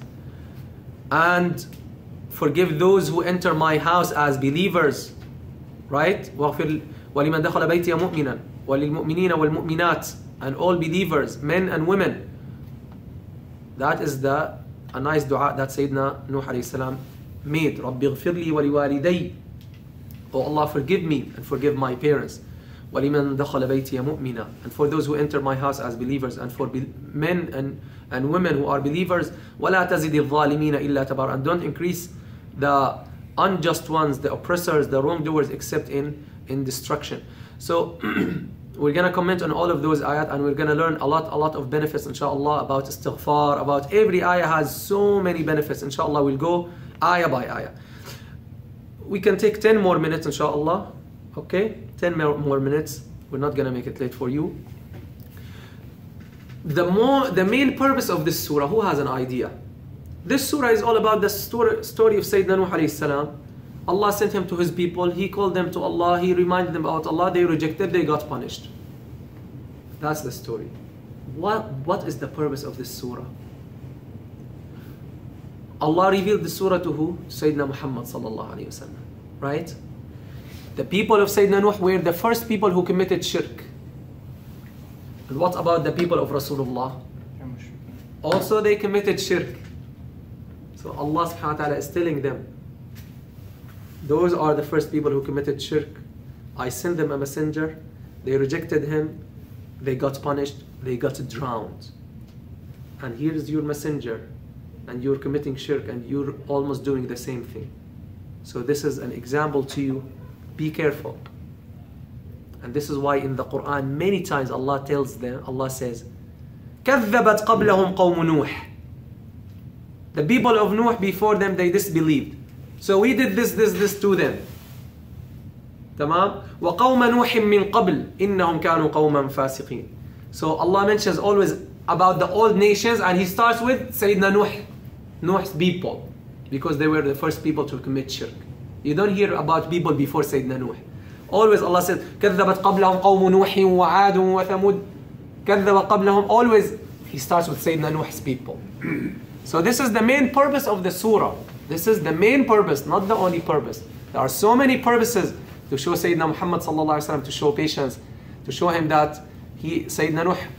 and forgive those who enter my house as believers. Right? وَلِمَنْ دَخَلَ بَيْتِيَ مُؤْمِنًا وَلِلْمُؤْمِنِينَ وَالْمُؤْمِنَاتِ, and all believers, men and women. That is the a nice dua that Sayyidina Nuh alayhi salam made. رَبِّ اغْفِرْ لِي وَلِوَالِدَيَّ. Oh Allah, forgive me and forgive my parents. وَلِمَنْ دَخَلَ بَيْتِيَ مُؤْمِنًا, and for those who enter my house as believers, and for be men and, and women who are believers. وَلَا تَزِدِ الظَّالِمِينَ إِلَّا تَبَارًا, and don't increase the unjust ones, the oppressors, the wrongdoers, except in, in destruction. So we're going to comment on all of those ayat, and we're going to learn a lot, a lot of benefits inshallah about istighfar, about every ayah has so many benefits. Inshallah we'll go ayah by ayah. We can take ten more minutes inshallah. Okay, ten more minutes. We're not going to make it late for you. The more, the main purpose of this surah, who has an idea? This surah is all about the story, story of Sayyidina Nuh alayhi salam. Allah sent him to his people, he called them to Allah, he reminded them about Allah, they rejected, they got punished. That's the story. What, what is the purpose of this surah? Allah revealed the surah to who? Sayyidina Muhammad sallallahu alayhi wasallam. Right? The people of Sayyidina Nuh were the first people who committed shirk. And what about the people of Rasulullah? Also they committed shirk. So Allah subhanahu wa ta'ala is telling them, those are the first people who committed shirk. I sent them a messenger, they rejected him, they got punished, they got drowned. And here is your messenger, and you're committing shirk, and you're almost doing the same thing. So this is an example to you. Be careful. And this is why in the Quran many times Allah tells them, Allah says, كَذَّبَتْ قَبْلَهُمْ قَوْمُ نُوحٍ. The people of Nuh before them, they disbelieved. So we did this, this, this to them. تمام? وَقَوْمَ نُوحٍ مِّن قَبْلِ إِنَّهُمْ كَانُوا قَوْمًا فَاسِقِينَ. So Allah mentions always about the old nations, and He starts with Sayyidina Nuh, Nuh's people, because they were the first people to commit shirk. You don't hear about people before Sayyidina Nuh. Always Allah says, كَذَّبَتْ قَبْلَهُمْ قَوْمُ نُوحٍ وَعَادٌ وَثَمُودٌ. كَذَّبَ قَبْلَهُم. Always He starts with Sayyidina Nuh's people. So this is the main purpose of the surah. This is the main purpose, not the only purpose. There are so many purposes to show Sayyidina Muhammad sallallahu alaihi wasallam, to show patience, to show him that he, Sayyidina Nuh,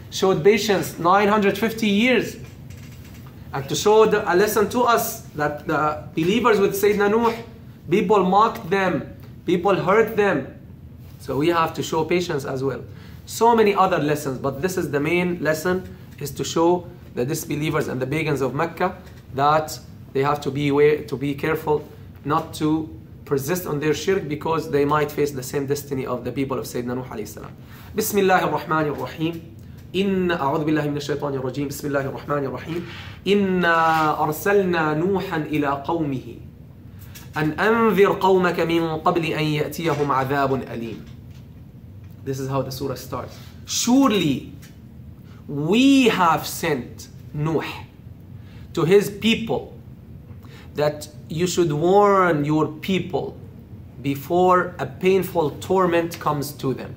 showed patience nine hundred fifty years. And to show the, a lesson to us that the believers with Sayyidina Nuh, people mocked them, people hurt them. So we have to show patience as well. So many other lessons, but this is the main lesson, is to show the disbelievers and the pagans of Mecca that they have to be aware, to be careful not to persist on their shirk, because they might face the same destiny of the people of Sayyidina Nuh alayhi salam. Bismillahir Rahmanir Rahim. إن أعوذ بالله من الشيطان الرجيم بسم الله الرحمن الرحيم إنا أرسلنا نوحا إلى قومه أن أنذر قومك من قبل أن يأتيهم عذاب أليم. This is how the surah starts. Surely we have sent Nuh to his people that you should warn your people before a painful torment comes to them.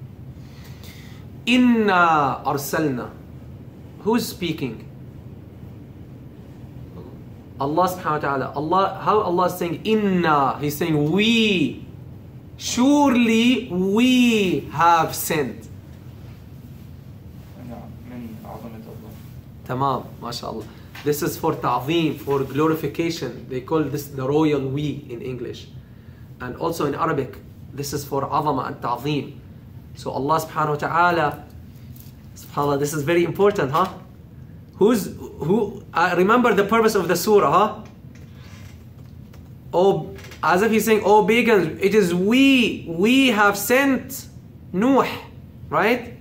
Inna arsalna. Who's speaking? Allah subhanahu wa ta'ala. Allah, how Allah is saying inna? He's saying we. Surely we have sent. Tamam, mashallah. This is for ta'zeem, for glorification. They call this the royal we in English. And also in Arabic, this is for azama and ta'zeem. So Allah subhanahu wa ta'ala, subhanallah, this is very important, huh? Who's, who, uh, remember the purpose of the surah, huh? Oh, as if he's saying, oh pagans, it is we, we have sent Nuh, right?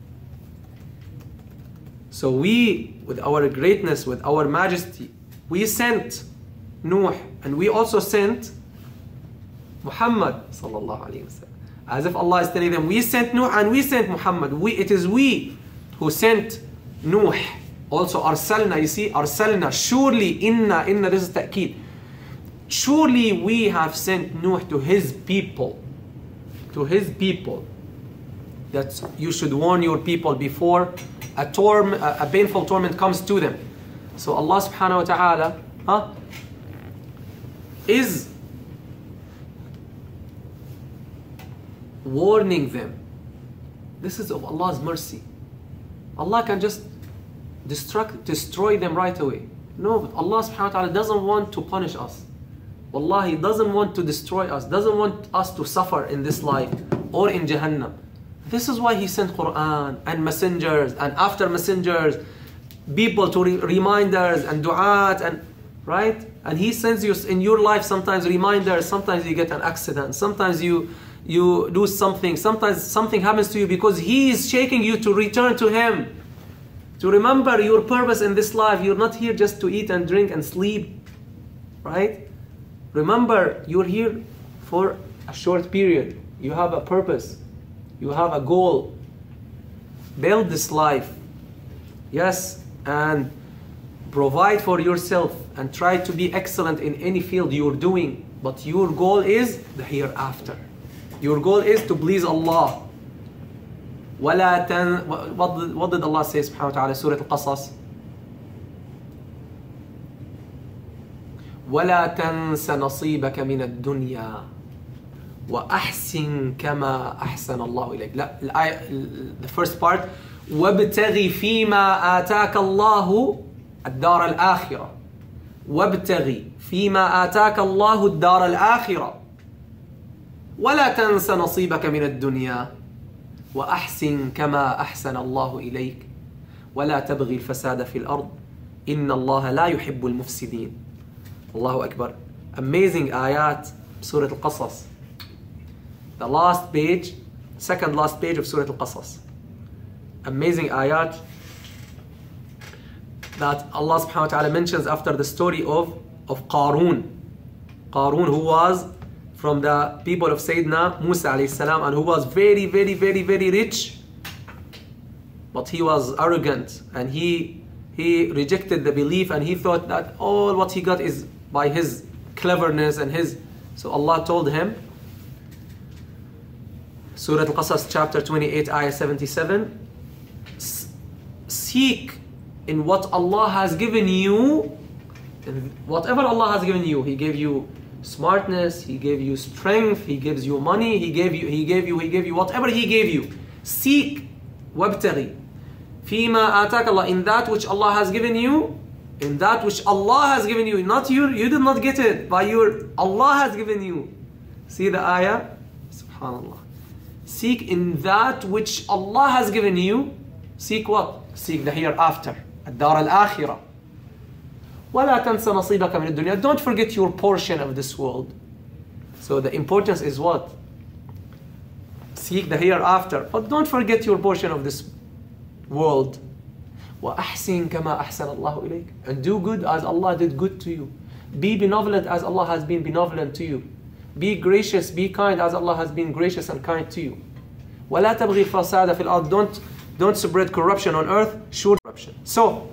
So we, with our greatness, with our majesty, we sent Nuh, and we also sent Muhammad sallallahu alayhi wa sallam. As if Allah is telling them, we sent Nuh and we sent Muhammad. We, it is we who sent Nuh. Also arsalna, you see, arsalna, surely, inna, inna, this is ta'keed. Surely we have sent Nuh to his people, to his people, that you should warn your people before a, torm, a, a painful torment comes to them. So Allah subhanahu wa ta'ala huh, is warning them. This is of Allah's mercy. Allah can just destruct, destroy them right away. No, but Allah subhanahu wa ta'ala doesn't want to punish us. Allah, He doesn't want to destroy us, doesn't want us to suffer in this life or in Jahannam. This is why He sent Quran and messengers, and after messengers, people to re reminders and du'at, and right? And He sends you in your life sometimes reminders, sometimes you get an accident, sometimes you you do something, sometimes something happens to you because He is shaking you to return to Him, to remember your purpose in this life. You're not here just to eat and drink and sleep, right? Remember, you're here for a short period. You have a purpose, you have a goal. Build this life, yes, and provide for yourself and try to be excellent in any field you're doing, but your goal is the hereafter. Your goal is to please Allah. وَلَا تَن... what, did, what did Allah say subhanahu wa ta'ala, Surah Al-Qasas? وَلَا تَنْسَ نَصِيبَكَ مِنَ الدُّنْيَا وَأَحْسِنْ كَمَا أَحْسَنَ اللَّهُ إِلَيْكَ. لا, the first part, وَابْتَغِ فِي مَا آتَاكَ اللَّهُ الدَّارَ الْآخِرَةِ وَابْتَغِ فِي مَا آتَاكَ اللَّهُ الدَّارَ الْآخِرَةِ ولا تنس نصيبك من الدنيا وأحسن كما أحسن الله إليك ولا تبغي الفساد في الأرض إن الله لا يحب المفسدين. Allahu Akbar. Amazing ayat, Surah Al-Qasas. The last page, second last page of Surah Al-Qasas. Amazing ayat that Allah subhanahu wa ta'ala mentions after the story of, of Qarun. Qarun, who was from the people of Sayyidina Musa alayhi salam, and who was very, very, very, very rich, but he was arrogant, and he he rejected the belief, and he thought that all what he got is by his cleverness and his. So Allah told him, Surah Al-Qasas chapter twenty-eight, ayah seventy-seven, seek in what Allah has given you, and whatever Allah has given you, He gave you smartness, He gave you strength, He gives you money, He gave you, He gave you, He gave you, whatever He gave you. Seek, wabtaghi. فِيمَا آتَاكَ Allah, in that which Allah has given you, in that which Allah has given you, not you, you did not get it, by your, Allah has given you. See the ayah? Subhanallah. Seek in that which Allah has given you. Seek what? Seek the hereafter. الدار الآخرة. وَلَا تَنْسَ نَصِيبَكَ مِنَ الدُّنْيا. Don't forget your portion of this world. So the importance is what? Seek the hereafter. But don't forget your portion of this world. وَأَحْسِنْ كَمَا أَحْسَنَ اللَّهُ إِلَيْكَ. And do good as Allah did good to you. Be benevolent as Allah has been benevolent to you. Be gracious, be kind as Allah has been gracious and kind to you. وَلَا تَبْغِي الْفَسَادَ فِي الْأَرْضِ. Don't, don't spread corruption on earth, sure corruption. So,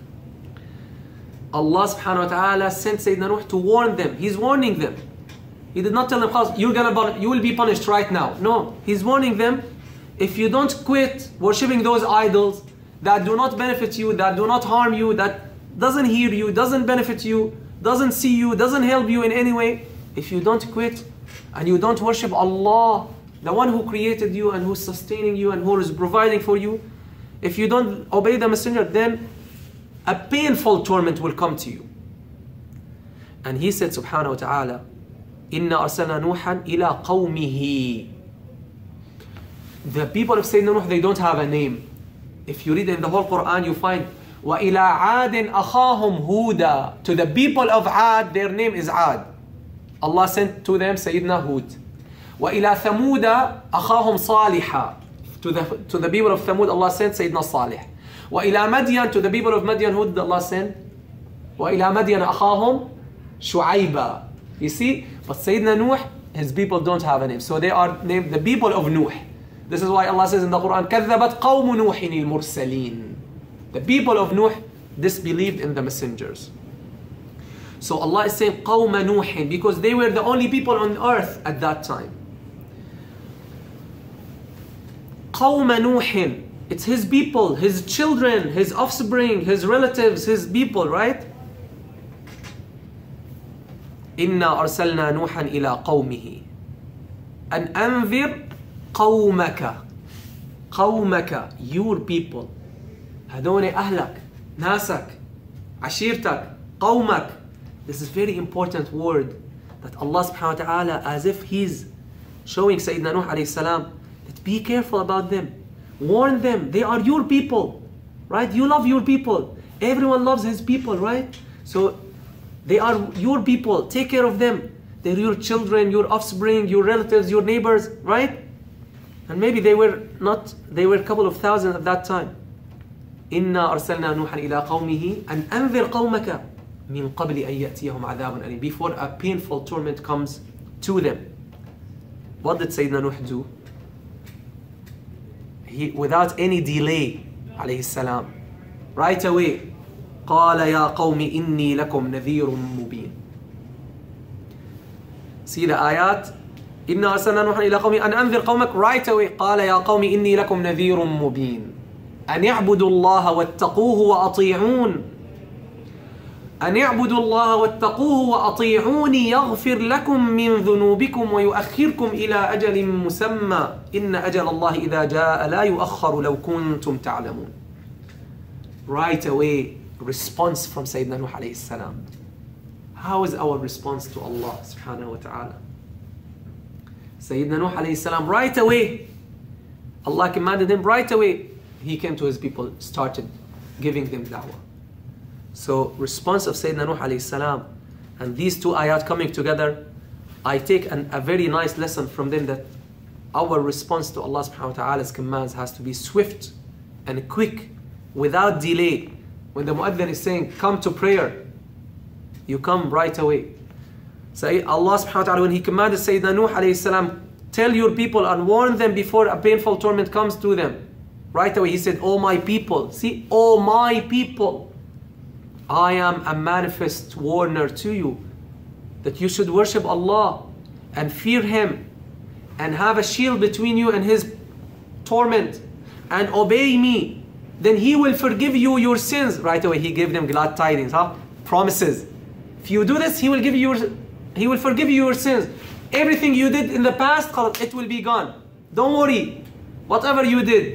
Allah subhanahu wa ta'ala sent Sayyidina Nuh to warn them. He's warning them. He did not tell them, you're gonna, you will be punished right now. No, He's warning them. If you don't quit worshipping those idols that do not benefit you, that do not harm you, that doesn't hear you, doesn't benefit you, doesn't see you, doesn't help you in any way, if you don't quit and you don't worship Allah, the one who created you and who's sustaining you and who is providing for you, if you don't obey the messenger, then a painful torment will come to you. And He said subhanahu wa ta'ala, إِنَّا أَرْسَلْنَا نُوحًا إِلَىٰ قَوْمِهِ. The people of Sayyidina Nuh, they don't have a name. If you read in the whole Quran, you find وَإِلَىٰ عَادٍ أَخَاهُمْ هُودًا. To the people of Ad, their name is Ad. Allah sent to them Sayyidina Hud. وَإِلَىٰ ثَمُودَ أَخَاهُمْ صَالِحًا. To the, to the people of Thamud, Allah sent Sayyidina Salih. وَإِلَىٰ مَدْيَنَ. To the people of Madian, who did Allah send? وَإِلَىٰ مَدْيَنَ أَخَاهُمْ شُعَيْبًا. You see? But Sayyidina Nuh, his people don't have a name. So they are named the people of Nuh. This is why Allah says in the Quran, كَذَّبَتْ قَوْمُ نُوحٍ الْمُرْسَلِينَ. The people of Nuh disbelieved in the messengers. So Allah is saying قَوْمَ نُوحٍ because they were the only people on earth at that time. قَوْمَ نُوحٍ. It's his people, his children, his offspring, his relatives, his people, right? إِنَّا أَرْسَلْنَا نُوحًا إِلَىٰ قَوْمِهِ أَنْ أَنذِرْ قَوْمَكَ. قَوْمَكَ, your people. هدون أهلك, ناسك, عشيرتك, قومك. This is very important word that Allah subhanahu wa ta'ala, as if He's showing Sayyidina Nuh alayhi salam, that be careful about them. Warn them, they are your people, right? You love your people. Everyone loves his people, right? So they are your people. Take care of them. They're your children, your offspring, your relatives, your neighbors, right? And maybe they were not, they were a couple of thousand at that time. إِنَّا أَرْسَلْنَا نُوحًا إِلَىٰ قَوْمِهِ أَنْ أَنذِرْ قَوْمَكَ مِنْ قَبْلِ أَنْ يَأْتِيَهُمْ عَذَابٌ أَلِيمٌ. Before a painful torment comes to them. What did Sayyidina Nuh do? He, without any delay, alayhi salam, right away, قَالَ يَا قَوْمِ إِنِّي لَكُمْ نَذِيرٌ مُبِينٌ. See the ayat? إِنَّا أَرْسَلْنَا نُوحًا إِلَىٰ قَوْمِهِ أَنْ أَنذِرْ قَوْمَكَ. Right away, قَالَ يَا قَوْمِ إِنِّي لَكُمْ نَذِيرٌ مُبِينٌ. أَنْ يَعْبُدُوا اللَّهَ وَاتَّقُوهُ وَأَطِيعُونَ. أن يعبدوا الله واتقوه وأطيعوني يغفر لكم من ذنوبكم ويؤخركم إلى أجل مسمى إن أجل الله إذا جاء لا يؤخر لو كنتم تعلمون. Right away, response from Sayyidina Nuh alayhi salam. How is our response to Allah subhanahu wa ta'ala? Sayyidina Nuh alayhi salam, right away, Allah commanded him, right away, he came to his people, started giving them da'wah. So response of Sayyidina Nuh alayhi salam and these two ayat coming together, I take an, a very nice lesson from them that our response to Allah subhanahu wa ta'ala's commands has to be swift and quick, without delay. When the muadhin is saying, come to prayer, you come right away. So Allah subhanahu wa ta'ala, when He commanded Sayyidina Nuh alayhi salam, tell your people and warn them before a painful torment comes to them. Right away He said, oh my people, see, oh my people, I am a manifest warner to you that you should worship Allah and fear Him and have a shield between you and His torment and obey me. Then He will forgive you your sins. Right away He gave them glad tidings, huh? Promises. If you do this, He will give you your, He will forgive you your sins. Everything you did in the past, it will be gone. Don't worry. Whatever you did,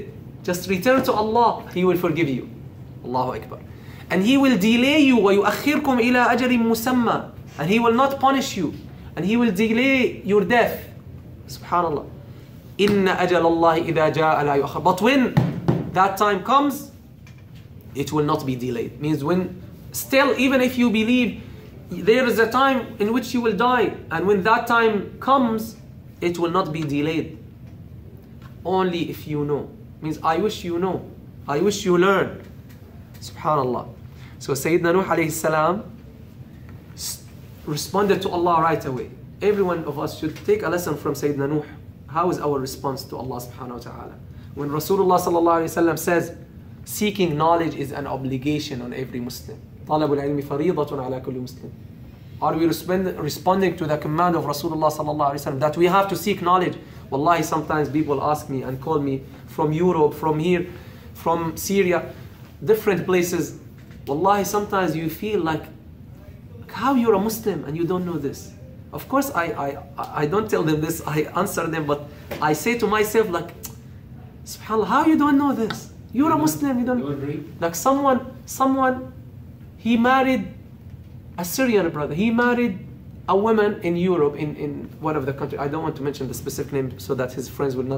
Just return to Allah, He will forgive you. Allahu Akbar. And He will delay you. وَيُؤَخِّرْكُمْ إِلَىٰ أَجَلٍ مُسَمَّى. And He will not punish you. And He will delay your death. Subhanallah. إِنَّ أَجَلَ اللَّهِ إِذَا جَاءَ لَا يُؤَخَّرُ. But when that time comes, it will not be delayed. Means when, still, even if you believe there is a time in which you will die, and when that time comes, it will not be delayed. Only if you know. Means I wish you know. I wish you learn. Subhanallah. So Sayyidina Nuh alayhi salam responded to Allah right away. Every one of us should take a lesson from Sayyidina Nuh. How is our response to Allah subhanahu wa ta'ala? When Rasulullah sallallahu alayhi wa sallam says, seeking knowledge is an obligation on every Muslim. طَلَبُ الْعِلْمِ فَرِيضَةٌ عَلَى كُلِّ مُسْلِمٍ. Are we respond, responding to the command of Rasulullah sallallahu alayhi wa sallam that we have to seek knowledge? Wallahi, sometimes people ask me and call me from Europe, from here, from Syria, different places. Wallahi, sometimes you feel like, how you're a Muslim and you don't know this? Of course, I, I, I don't tell them this, I answer them, but I say to myself like, subhanAllah, how you don't know this? You're a Muslim, you don't. Like someone, someone, he married a Syrian brother. He married a woman in Europe, in, in one of the countries. I don't want to mention the specific name so that his friends will not.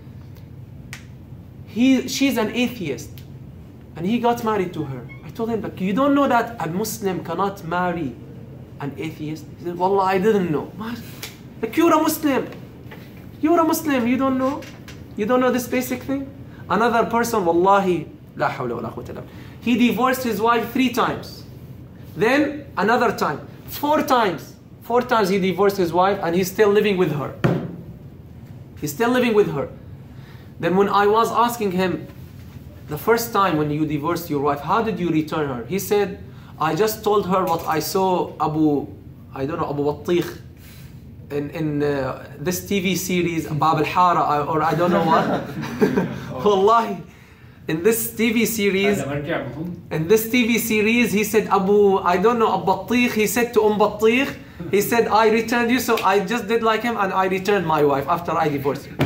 He, she's an atheist. And he got married to her. I told him, like, you don't know that a Muslim cannot marry an atheist? He said, Wallah, I didn't know. Like, you're a Muslim. You're a Muslim, you don't know? You don't know this basic thing? Another person, Wallahi, la hawla wa la quwwata illa billah. He divorced his wife three times. Then another time. Four times. Four times he divorced his wife and he's still living with her. He's still living with her. Then when I was asking him, the first time when you divorced your wife, how did you return her? He said, I just told her what I saw Abu, I don't know, Abu Wattikh in, in uh, this T V series, Bab al-Hara, or I don't know what. Wallahi, in this T V series, in this T V series, he said, Abu, I don't know, Abu Wattikh, he said to Umm Battikh, he said, I returned you, so I just did like him and I returned my wife after I divorced her.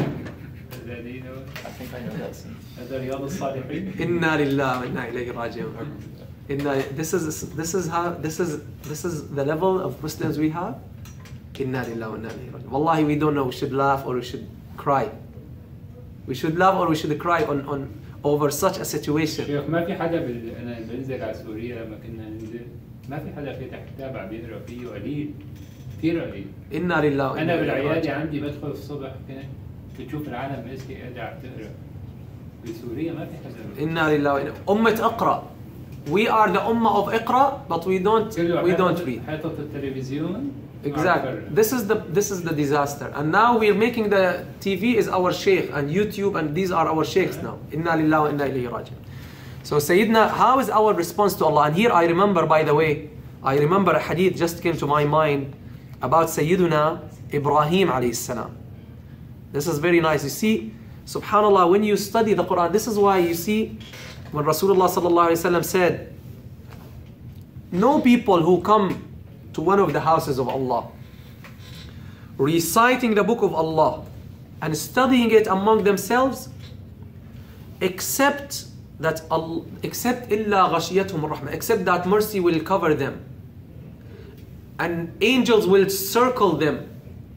Inna lillahi wa inna ilayhi raji'un. Inna, this is this is how this is this is the level of Muslims we have. Inna lillahi wa inna ilayhi raji'un. Wallahi, we don't know. We should laugh or we should cry. We should laugh or we should cry on on over such a situation.
شيخ ما في حدا بال... انا بنزل على سوريا لما كنا ننزل ما في حدا فتح كتاب عم بيقرا فيه قليل كثير قليل.
إنا لله وإنا
انا
إليه راجعون.
بالعياده عندي بدخل الصبح كنت بتشوف العالم ماسكه قاعده عم تقرا. بسوريا ما في حدا.
إنا لله وإنا. أمة اقرأ. We are the ummah of Iqra, but we don't we don't read.
حيطة التلفزيون.
Exactly. This is the this is the disaster. And now we're making the T V is our sheikh and YouTube, and these are our sheikhs now. Inna lillahi wa inna ilayhi raji'un. So Sayyidina, how is our response to Allah? And here I remember, by the way, I remember a hadith just came to my mind about Sayyiduna Ibrahim alayhi salam. This is very nice. You see, subhanallah, when you study the Quran, this is why you see when Rasulullah sallallahu alayhi wa sallam said, no people who come to one of the houses of Allah, reciting the book of Allah and studying it among themselves, except that Allah, except illa ghashiyatuhum rahmah, except that mercy will cover them and angels will circle them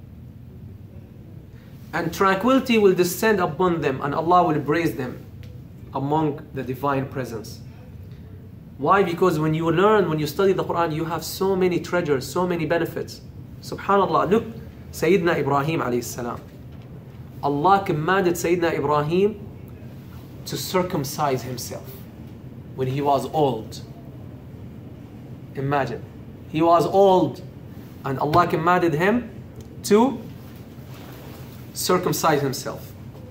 and tranquility will descend upon them and Allah will praise them among the divine presence. Why? Because when you learn, when you study the Quran, you have so many treasures, so many benefits. Subhanallah, look, Sayyidina Ibrahim alayhi salam. Allah commanded Sayyidina Ibrahim to circumcise himself when he was old. Imagine, he was old and Allah commanded him to circumcise himself.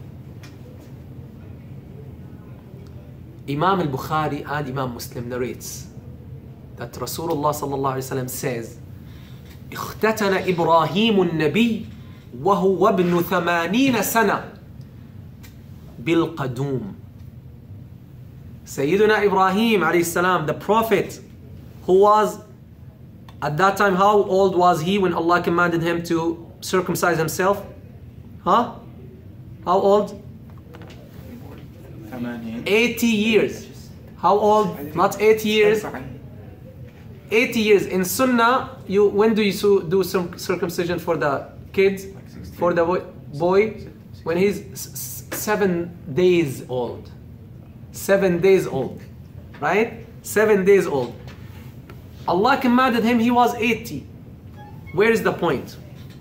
Imam al-Bukhari and Imam Muslim narrates that Rasulullah sallallahu alayhi wa sallam says, اختتن إبراهيم النبي وهو ابن ثمانين سنة بالقدوم. Sayyiduna Ibrahim alayhi salam, the prophet, who was at that time, how old was he when Allah commanded him to circumcise himself? Huh? How old? eighty years. How old? Not eight years. eighty years. In Sunnah, you when do you do some circumcision for the kids? For the boy? When he's seven days old. Seven days old. Right? Seven days old. Allah commanded him, he was eighty. Where is the point?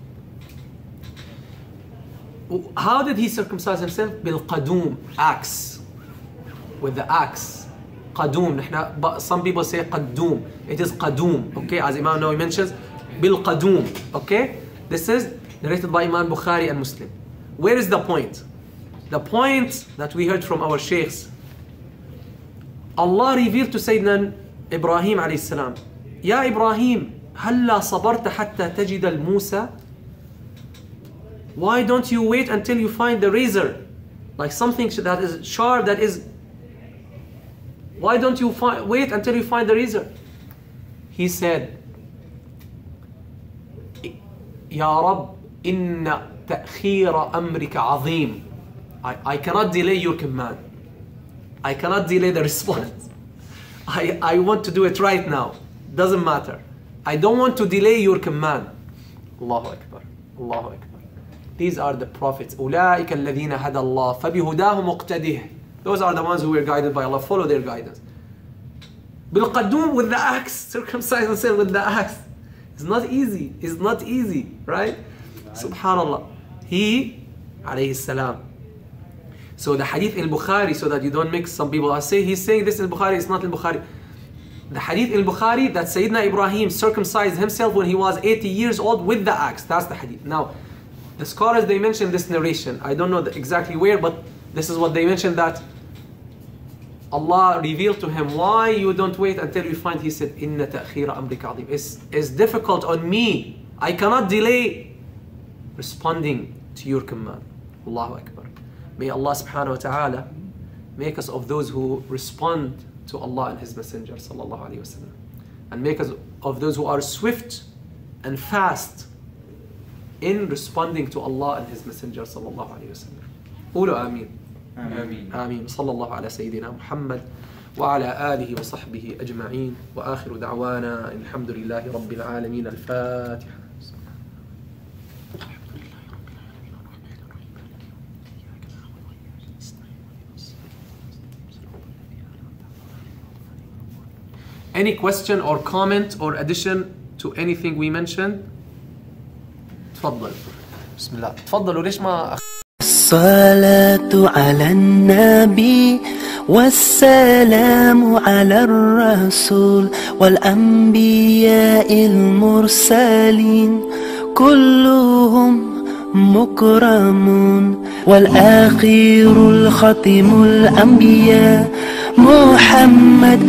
How did he circumcise himself? Bil qadum, axe. With the axe. Qadum. Some people say qadum. It is qadum. Okay, as Imam Nawawi mentions, bil qadum. Okay? This is narrated by Imam Bukhari and Muslim. Where is the point? The point that we heard from our sheikhs. Allah revealed to Sayyidina Ibrahim alayhi salam, Ya Ibrahim, هلا صبرت حتى تجد الموسى? Why don't you wait until you find the razor? Like something that is sharp, that is... Why don't you fi wait until you find the razor? He said, Ya Rabb, inna ta'khira amrika azim. I, I cannot delay your command. I cannot delay the response. I, I want to do it right now. Doesn't matter. I don't want to delay your command. Allahu Akbar. Allahu Akbar. These are the prophets. أولئك الذين هدى الله فبهداه مقتده. Those are the ones who were guided by Allah. Follow their guidance. Bil-Qadum, with the axe. Circumcise themselves with the axe. It's not easy. It's not easy. Right? Subhanallah. He, alayhi salam. So the hadith in Bukhari, so that you don't mix, some people are saying, he's saying this in Bukhari, it's not in Bukhari. The hadith in Bukhari that Sayyidina Ibrahim circumcised himself when he was eighty years old with the axe. That's the hadith. Now, the scholars, they mention this narration. I don't know the, exactly where, but this is what they mentioned, that Allah revealed to him, why you don't wait until you find, he said, Inna ta'khira amrika azim. It's, it's difficult on me. I cannot delay responding to your command. Allahu Akbar. May Allah subhanahu wa ta'ala make us of those who respond to Allah and His Messenger sallallahu alayhi wa sallam. And make us of those who are swift and fast in responding to Allah and His Messenger sallallahu alayhi wa sallam. Qulu ameen.
آمين
آمين. صلى الله على سيدنا محمد وعلى آله وصحبه أجمعين وآخر دعوانا الحمد لله رب العالمين. الفاتحة. Any question or comment or addition to anything we mentioned? تفضل. بسم الله. تفضلوا. ليش ما
الصلاة على النبي والسلام على الرسول والأنبياء المرسلين كلهم مكرمون والآخر الختم الأنبياء محمد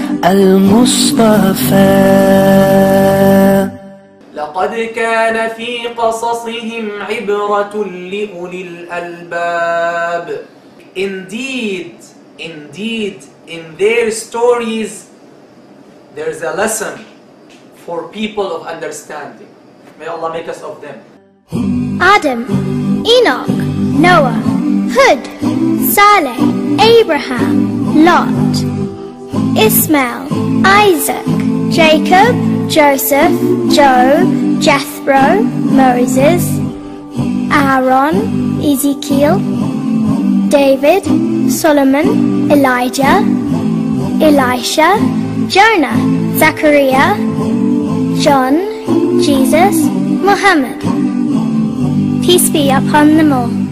المصطفى.
لقد كان في قصصهم عبرة لأولي الألباب. Indeed, indeed, in their stories, there's a lesson for people of understanding. May Allah make us of them.
Adam, Enoch, Noah, Hud, Saleh, Abraham, Lot, Ismail, Isaac, Jacob, Joseph, Job, Jethro, Moses, Aaron, Ezekiel, David, Solomon, Elijah, Elisha, Jonah, Zachariah, John, Jesus, Muhammad. Peace be upon them all.